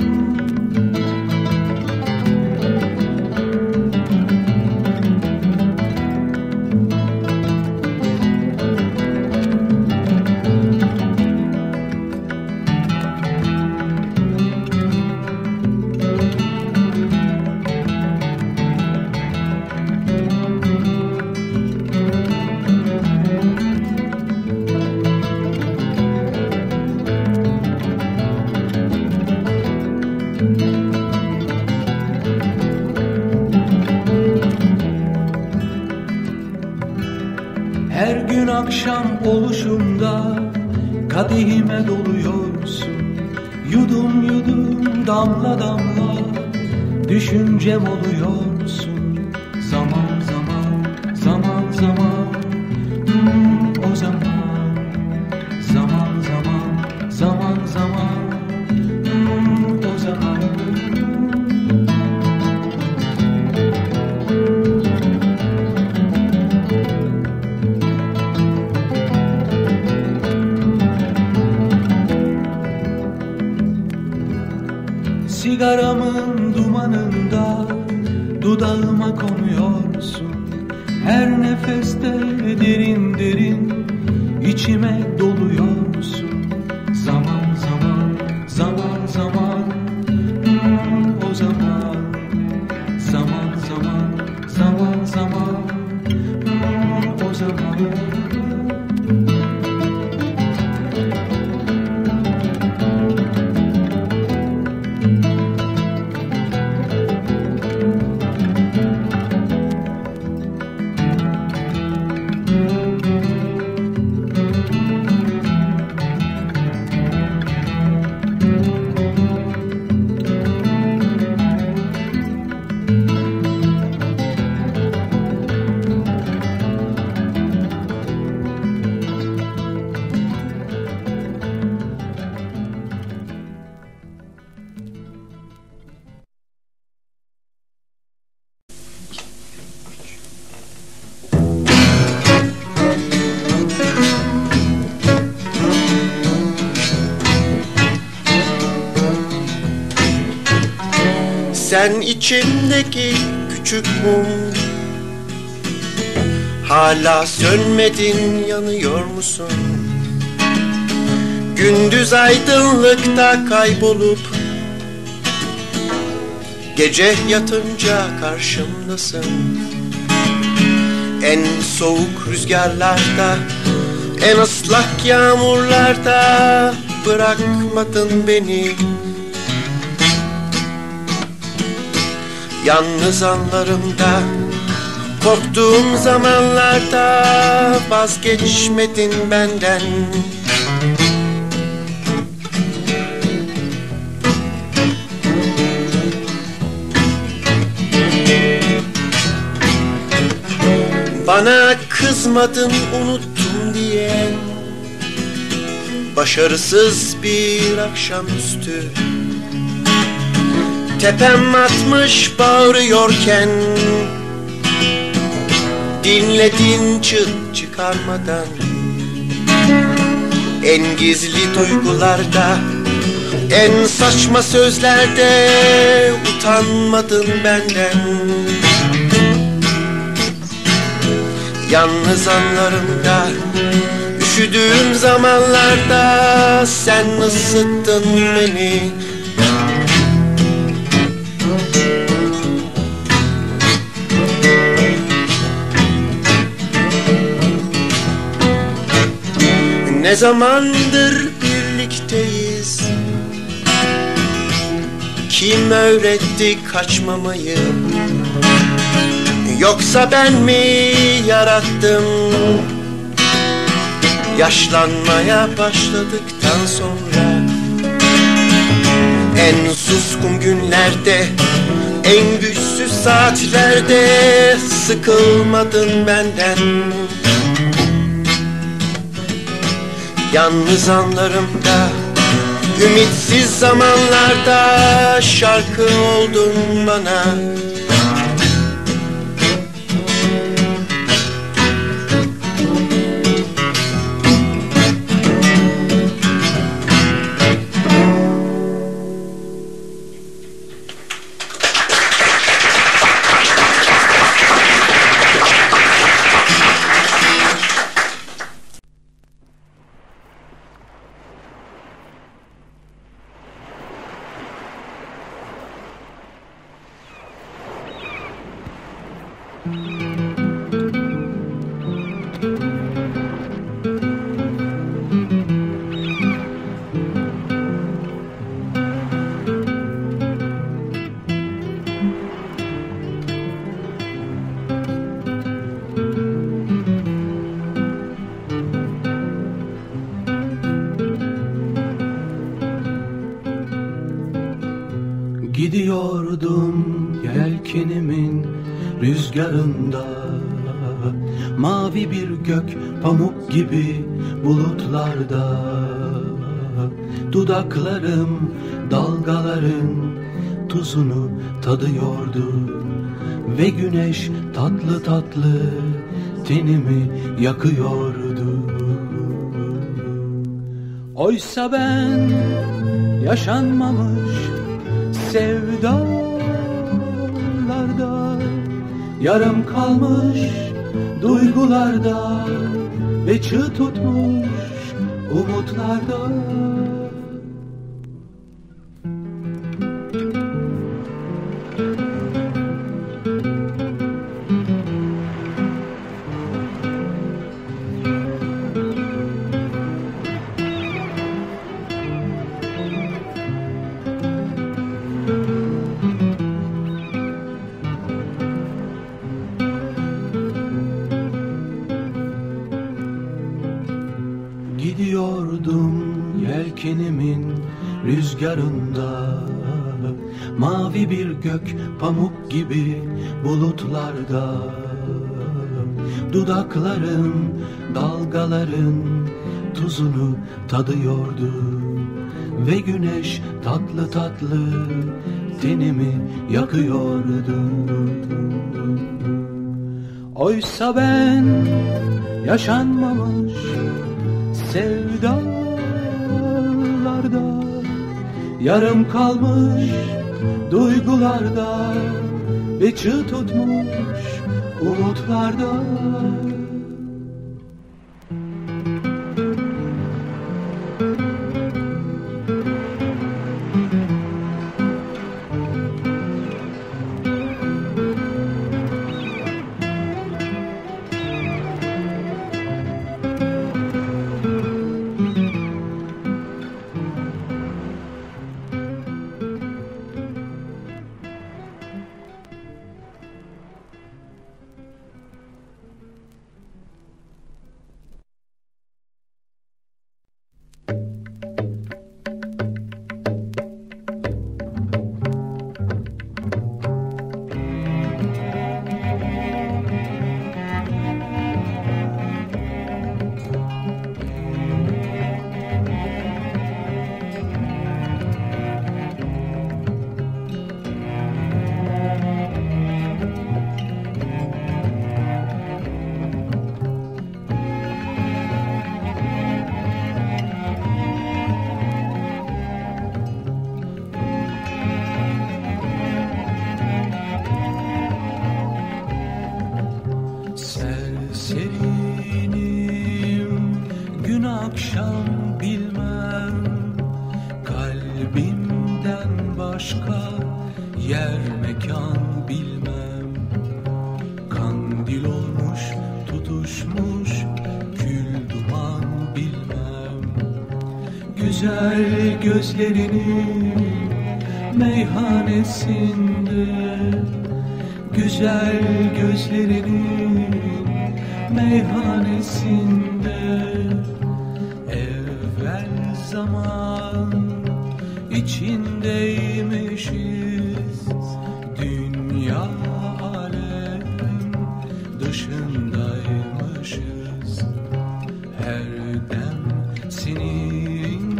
[SPEAKER 1] Her gün akşam oluşumda kadehime doluyorsun. Yudum yudum, damla damla düşüncem oluyorsun. Zaman zaman, zaman zaman, o zaman. Zaman zaman, zaman zaman, o zaman. Sigaramın dumanında dudağıma konuyorsun. Her nefeste derin derin içime doluyorsun. Zaman zaman, zaman zaman, o zaman. Zaman zaman, zaman zaman, o zaman.
[SPEAKER 8] Sen içimdeki küçük mum, hala sönmedin, yanıyor musun? Gündüz aydınlıkta kaybolup gece yatınca karşımdasın. En soğuk rüzgarlarda, en ıslak yağmurlarda bırakmadın beni. Yalnız anlarımda, korktuğum zamanlarda vazgeçmedin benden. Bana kızmadın unuttum diye, başarısız bir akşamüstü tepem atmış bağırıyorken, dinledin çıt çıkarmadan. En gizli duygularda, en saçma sözlerde utanmadın benden. Yalnız anlarımda, üşüdüğüm zamanlarda sen ısıttın beni. Ne zamandır birlikteyiz? Kim öğretti kaçmamayı? Yoksa ben mi yarattım? Yaşlanmaya başladıktan sonra, en suskun günlerde, en güçsüz saatlerde sıkılmadın benden. Yalnız anlarımda, ümitsiz zamanlarda şarkı oldun bana.
[SPEAKER 1] Gidiyordum yelkenimin rüzgarında, mavi bir gök pamuk gibi bulutlarda. Dudaklarım dalgaların tuzunu tadıyordu ve güneş tatlı tatlı tenimi yakıyordu. Oysa ben yaşanmamış sevdalarda, yarım kalmış duygularda ve çığ tutmuş umutlarda. Gidiyordum yelkenimin rüzgarında, mavi bir gök pamuk gibi bulutlarda. Dudaklarım dalgaların tuzunu tadıyordu ve güneş tatlı tatlı tenimi yakıyordu. Oysa ben yaşanmamış sevdalarda, yarım kalmış duygularda ve çığ tutmuş umutlarda. akşam bilmem, kalbimden başka yer mekan bilmem. Kandil olmuş tutuşmuş kül duman bilmem. Güzel gözlerinin meyhanesinde, güzel gözlerinin meyhanesinde, evvel zaman içindeymişiz, dünya alem dışındaymışız. Her dem senin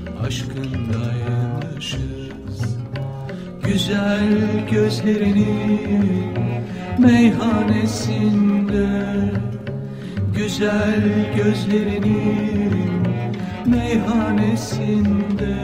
[SPEAKER 1] aşkındaymışız. Güzel gözlerinin meyhanesinde, güzel gözlerinin meyhanesinde.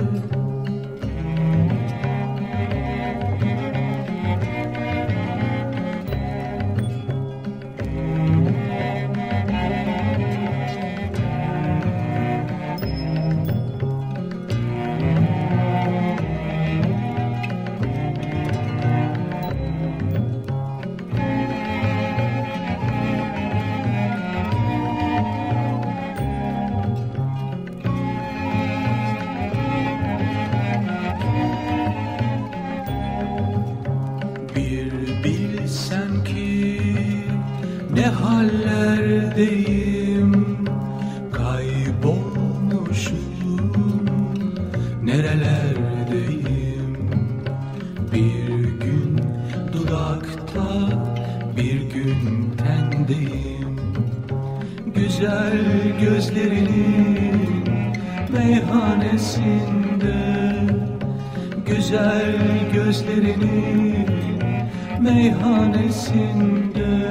[SPEAKER 1] Ne hallerdeyim, kaybolmuşum, nerelerdeyim. Bir gün dudakta, bir gün tendeyim. Güzel gözlerinin meyhanesinde, güzel gözlerinin meyhanesinde.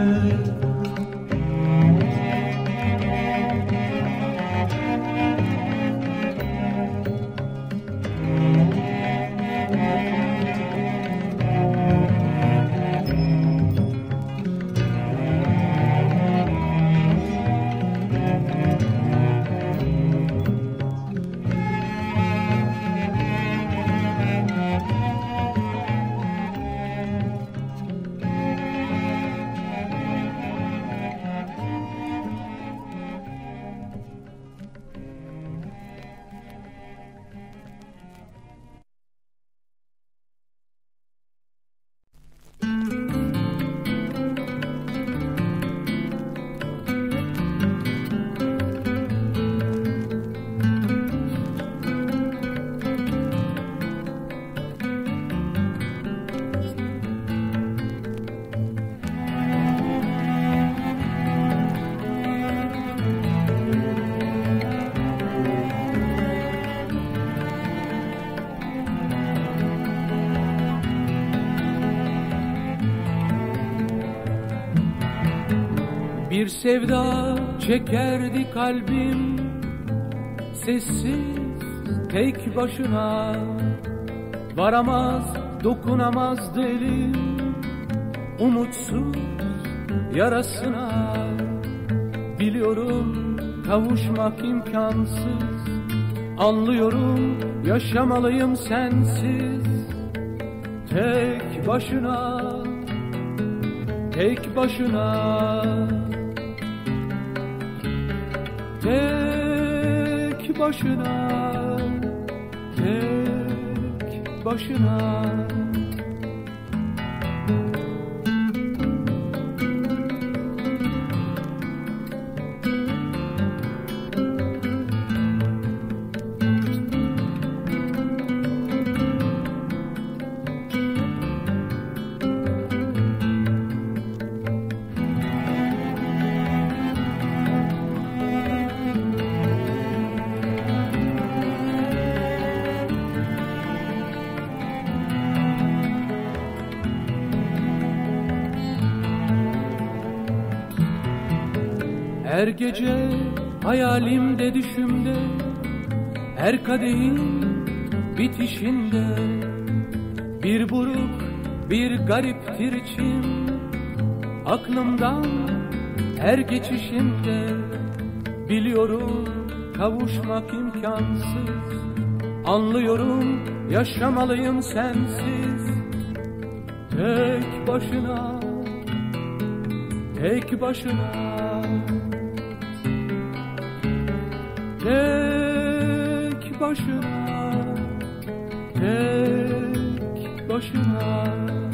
[SPEAKER 1] Bir sevda çekerdi kalbim, sessiz tek başına. Varamaz, dokunamazdı elim, umutsuz yarasına. Biliyorum kavuşmak imkansız, anlıyorum yaşamalıyım sensiz. Tek başına, tek başına. Tek başına, tek başına. Her gece hayalimde düşümde, her kadehin bitişinde, bir buruk bir gariptir içim, aklımdan her geçişinde. Biliyorum kavuşmak imkansız, anlıyorum yaşamalıyım sensiz. Tek başına, tek başına. Tek başına, tek başına.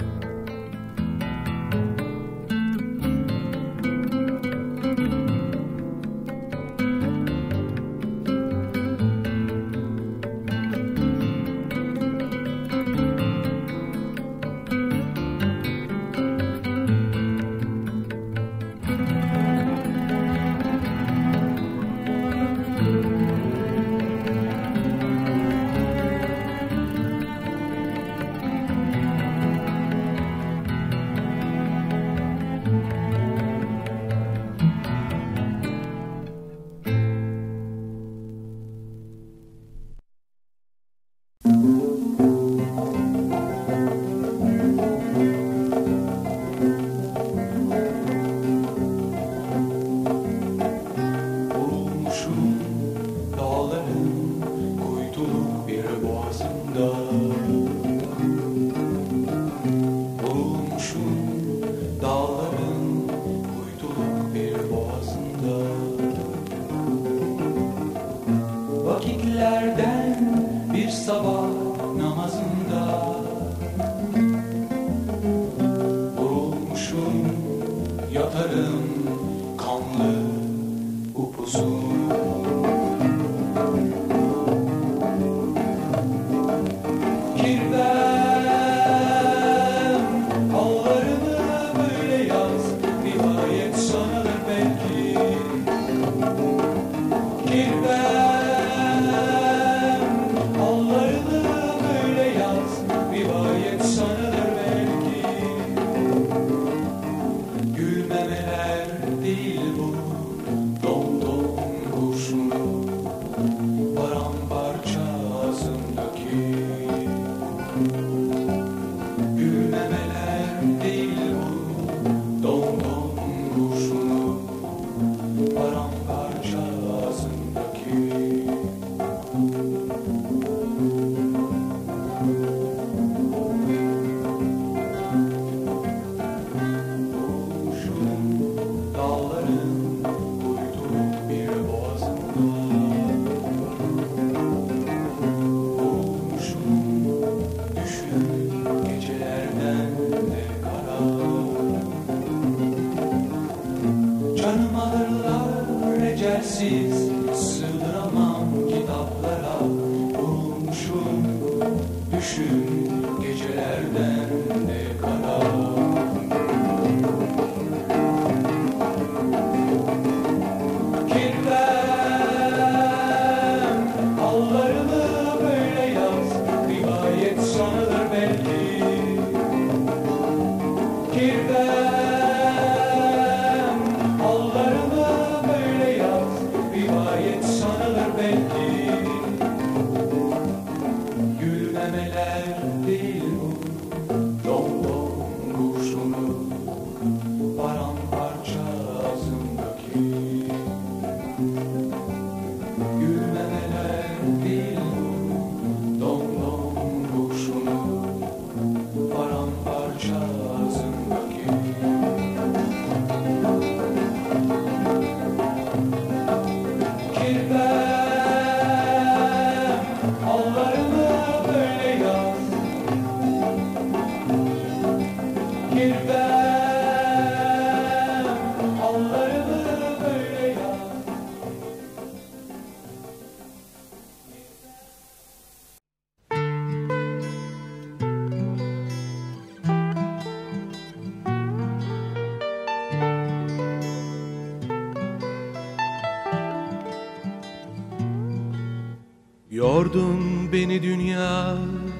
[SPEAKER 1] Yordun beni dünya,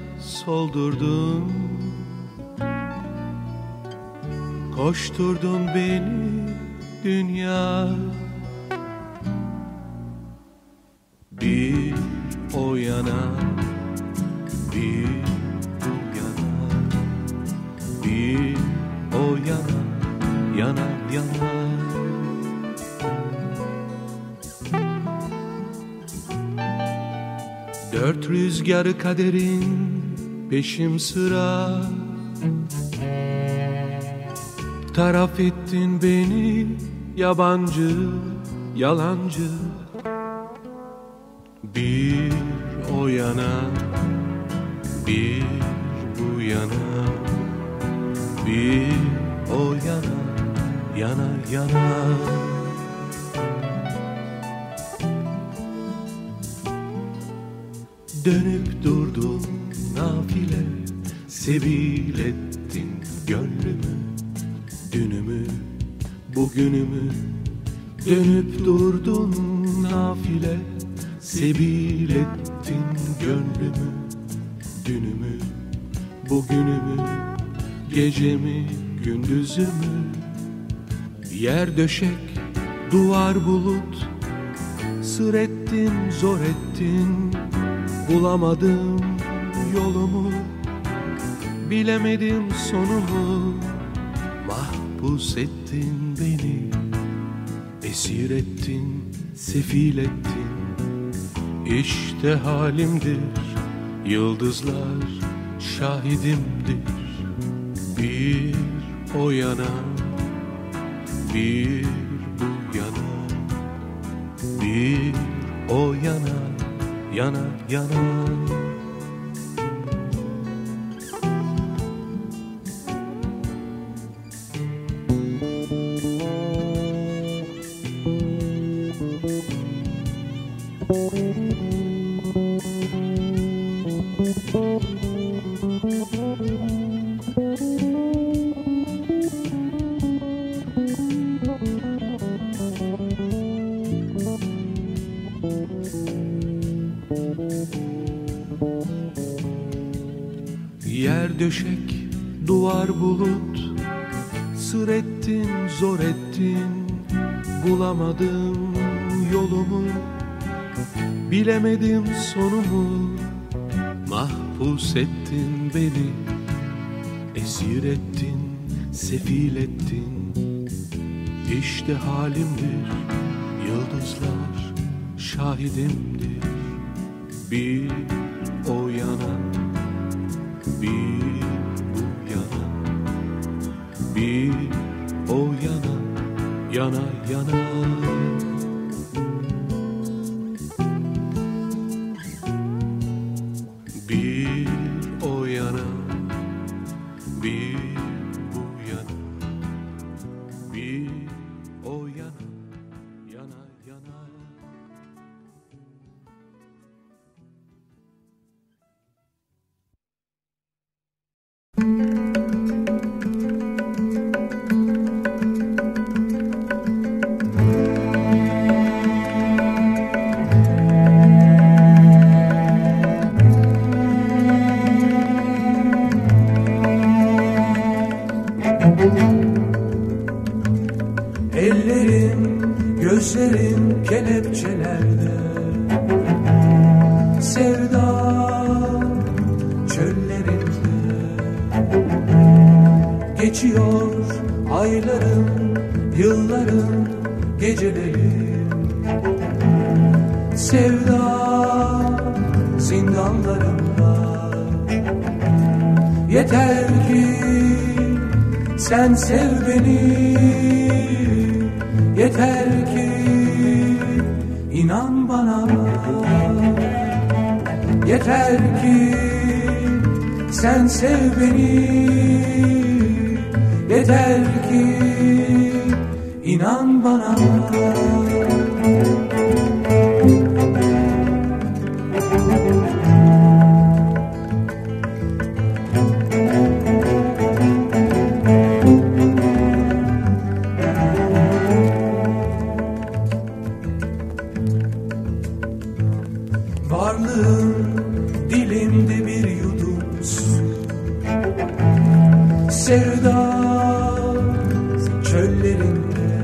[SPEAKER 1] soldurdun, koşturdun beni dünya. Bir o yana, bir bu yana, bir o yana, yana yana. Dört rüzgarı kaderin peşim sıra, taraf ettin beni yabancı, yalancı. Bir o yana, bir bu yana, bir o yana, yana yana. Dönüp durdun nafile, sebil ettin gönlümü, dünümü, bugünümü. Dönüp durdun nafile, sebil ettin gönlümü, dünümü, bugünümü, gecemi, gündüzümü. Yer döşek, duvar bulut, sır ettin, zor ettin. Bulamadım yolumu, bilemedim sonumu. Mahpus ettin beni, esir ettin, sefil ettin. İşte halimdir, yıldızlar şahidimdir. Bir o yana, bir bu yana, bir o yana, yana yana. Yer döşek, duvar bulut, sır ettin, zor ettin. Bulamadım yolumu, bilemedim sonumu. Mahpus ettin beni, esir ettin, sefil ettin. İşte halimdir, yıldızlar şahidimdir. Bir o yana, bir bu yana, bir o yana, yana yana. Bir o yana, bir bu yana, bir o yana, yana yana.
[SPEAKER 7] Ellerim, gözlerim kelepçelerde, sevda çöllerinde. Geçiyor aylarım, yıllarım, gecelerim. Sevda zindanlarında. Yeter ki sen sev beni, yeter ki inan bana. Yeter ki sen sev beni, yeter ki inan bana. Varlığım dilimde bir yudum su, sevda çöllerinde.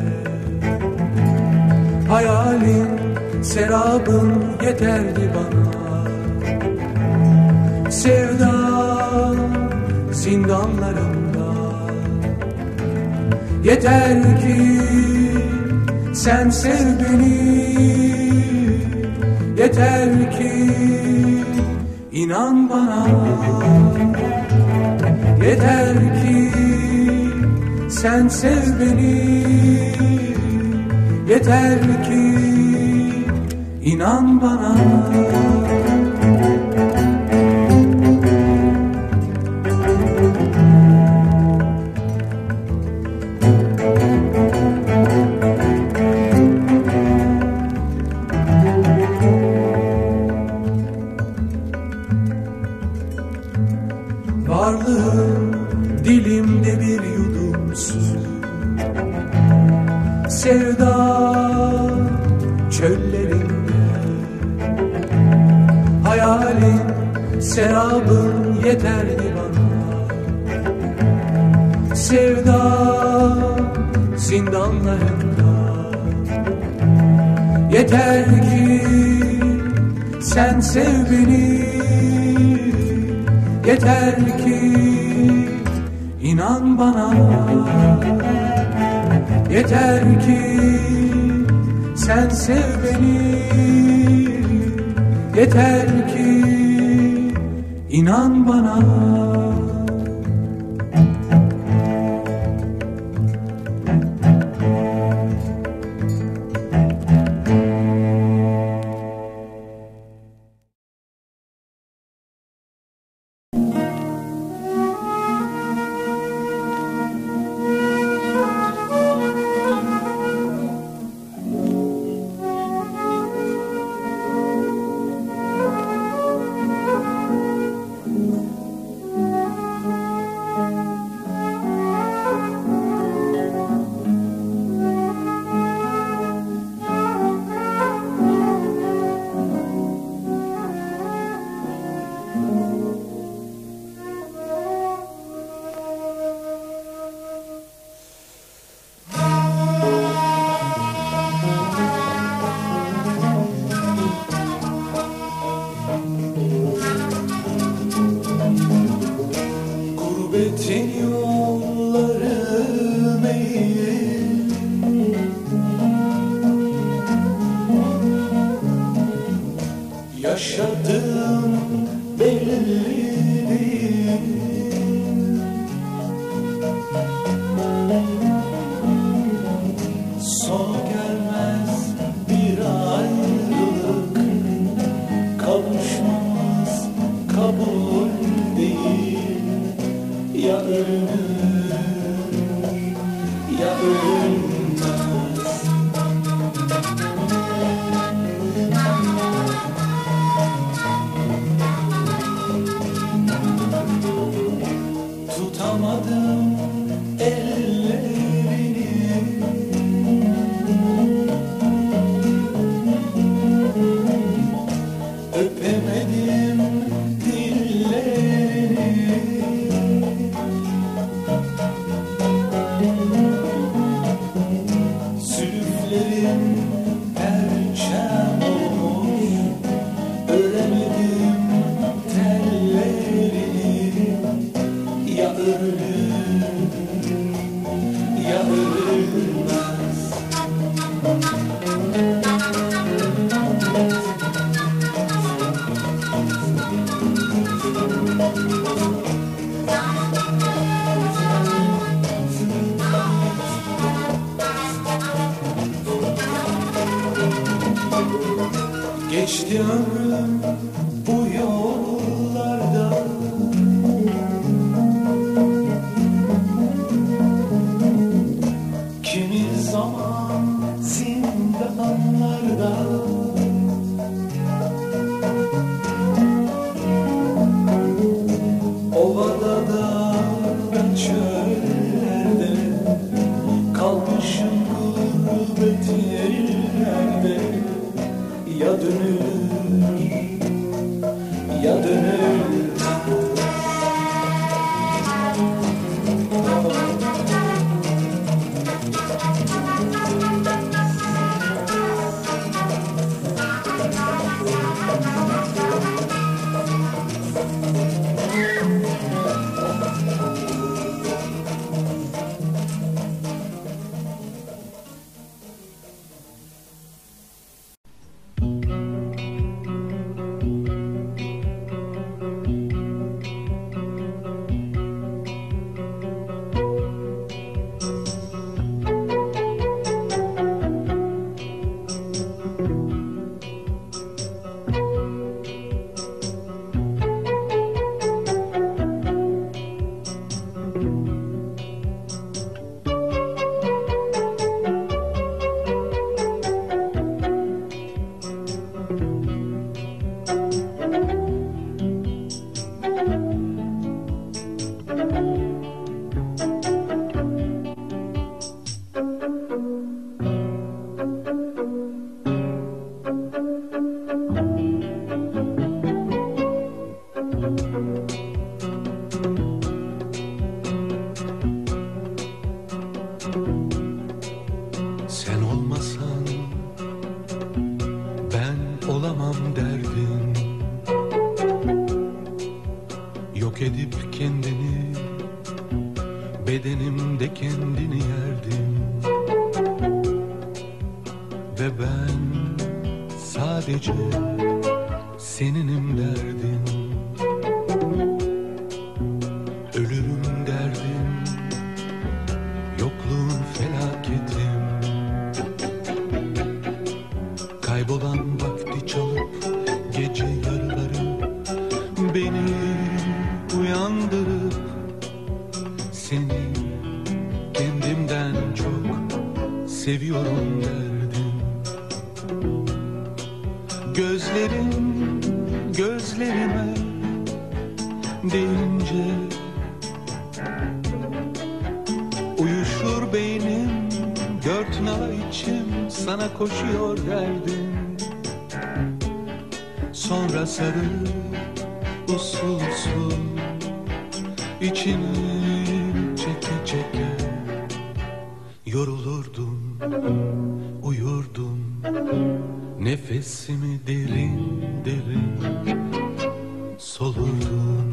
[SPEAKER 7] Hayalin, serabın yeterdi bana. Sevda zindanlarında. Yeter ki sen sev beni, yeter ki inan bana. Yeter ki sen sev beni, yeter ki inan bana. Varlığım dilimde bir yudum su, sevda çöllerinde. Hayalin, serabın yeterli bana. Sevda zindanlarında. Yeter ki sen sev beni, yeter ki inan bana. Yeter ki sen sev beni, yeter ki inan bana. Yaşadığım belli değil. Sonu gelmez bir ayrılık, kavuşmamız kabul değil. Ya ölür ya ölmez. Tutamadım ellerini, öpemedim dillerini. Sülüflerim perçem olmuş, öremedim tellerini. Ya ölür ya ölmez. Geçti ömrüm bu yollarda, kimi zaman zindanlarda. Ovada da ben çöllerde, kalmışım gurbet yerlerde. Ya dönür
[SPEAKER 1] Yok edip kendini, bedenimde kendini yerdim. Ve ben sadece seninim derdin. Ölürüm derdim, yokluğun felaketim. Kaybolan vakti çalıp gece yarıları beni uyandırıp seni kendimden çok seviyorum derdin. Gözlerin gözlerime deyince uyuşur beynim, dört nala içim sana koşuyor derdim. Sonra sarıp usul usul içini çeke çeke yorulurdum, uyurdum. Nefesimi derin derin solurdum.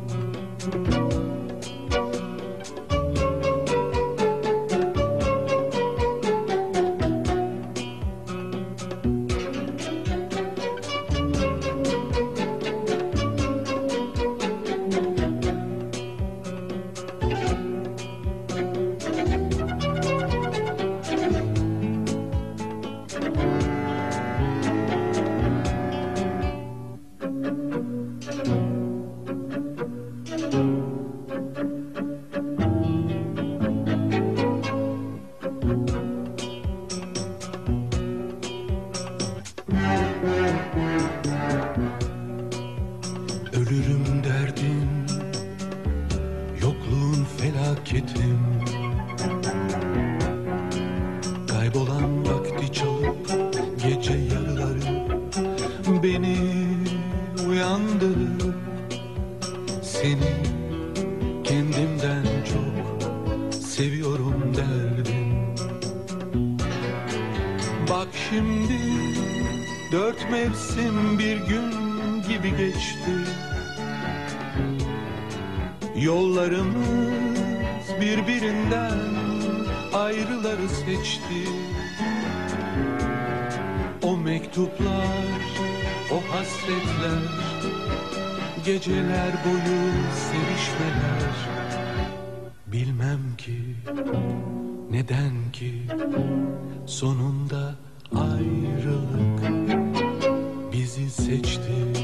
[SPEAKER 1] Ölürüm derdin, yokluğun felaketim. Kaybolan vakti çalıp gece yarıları beni uyandırıp seni kendimden çok seviyorum derdin. Bak şimdi dört mevsim bir gün gibi geçti. Yollarımız birbirinden ayrıları seçti. O mektuplar, o hasretler, geceler boyu sevişmeler. Bilmem ki, neden ki sonunda ayrılık bizi seçti.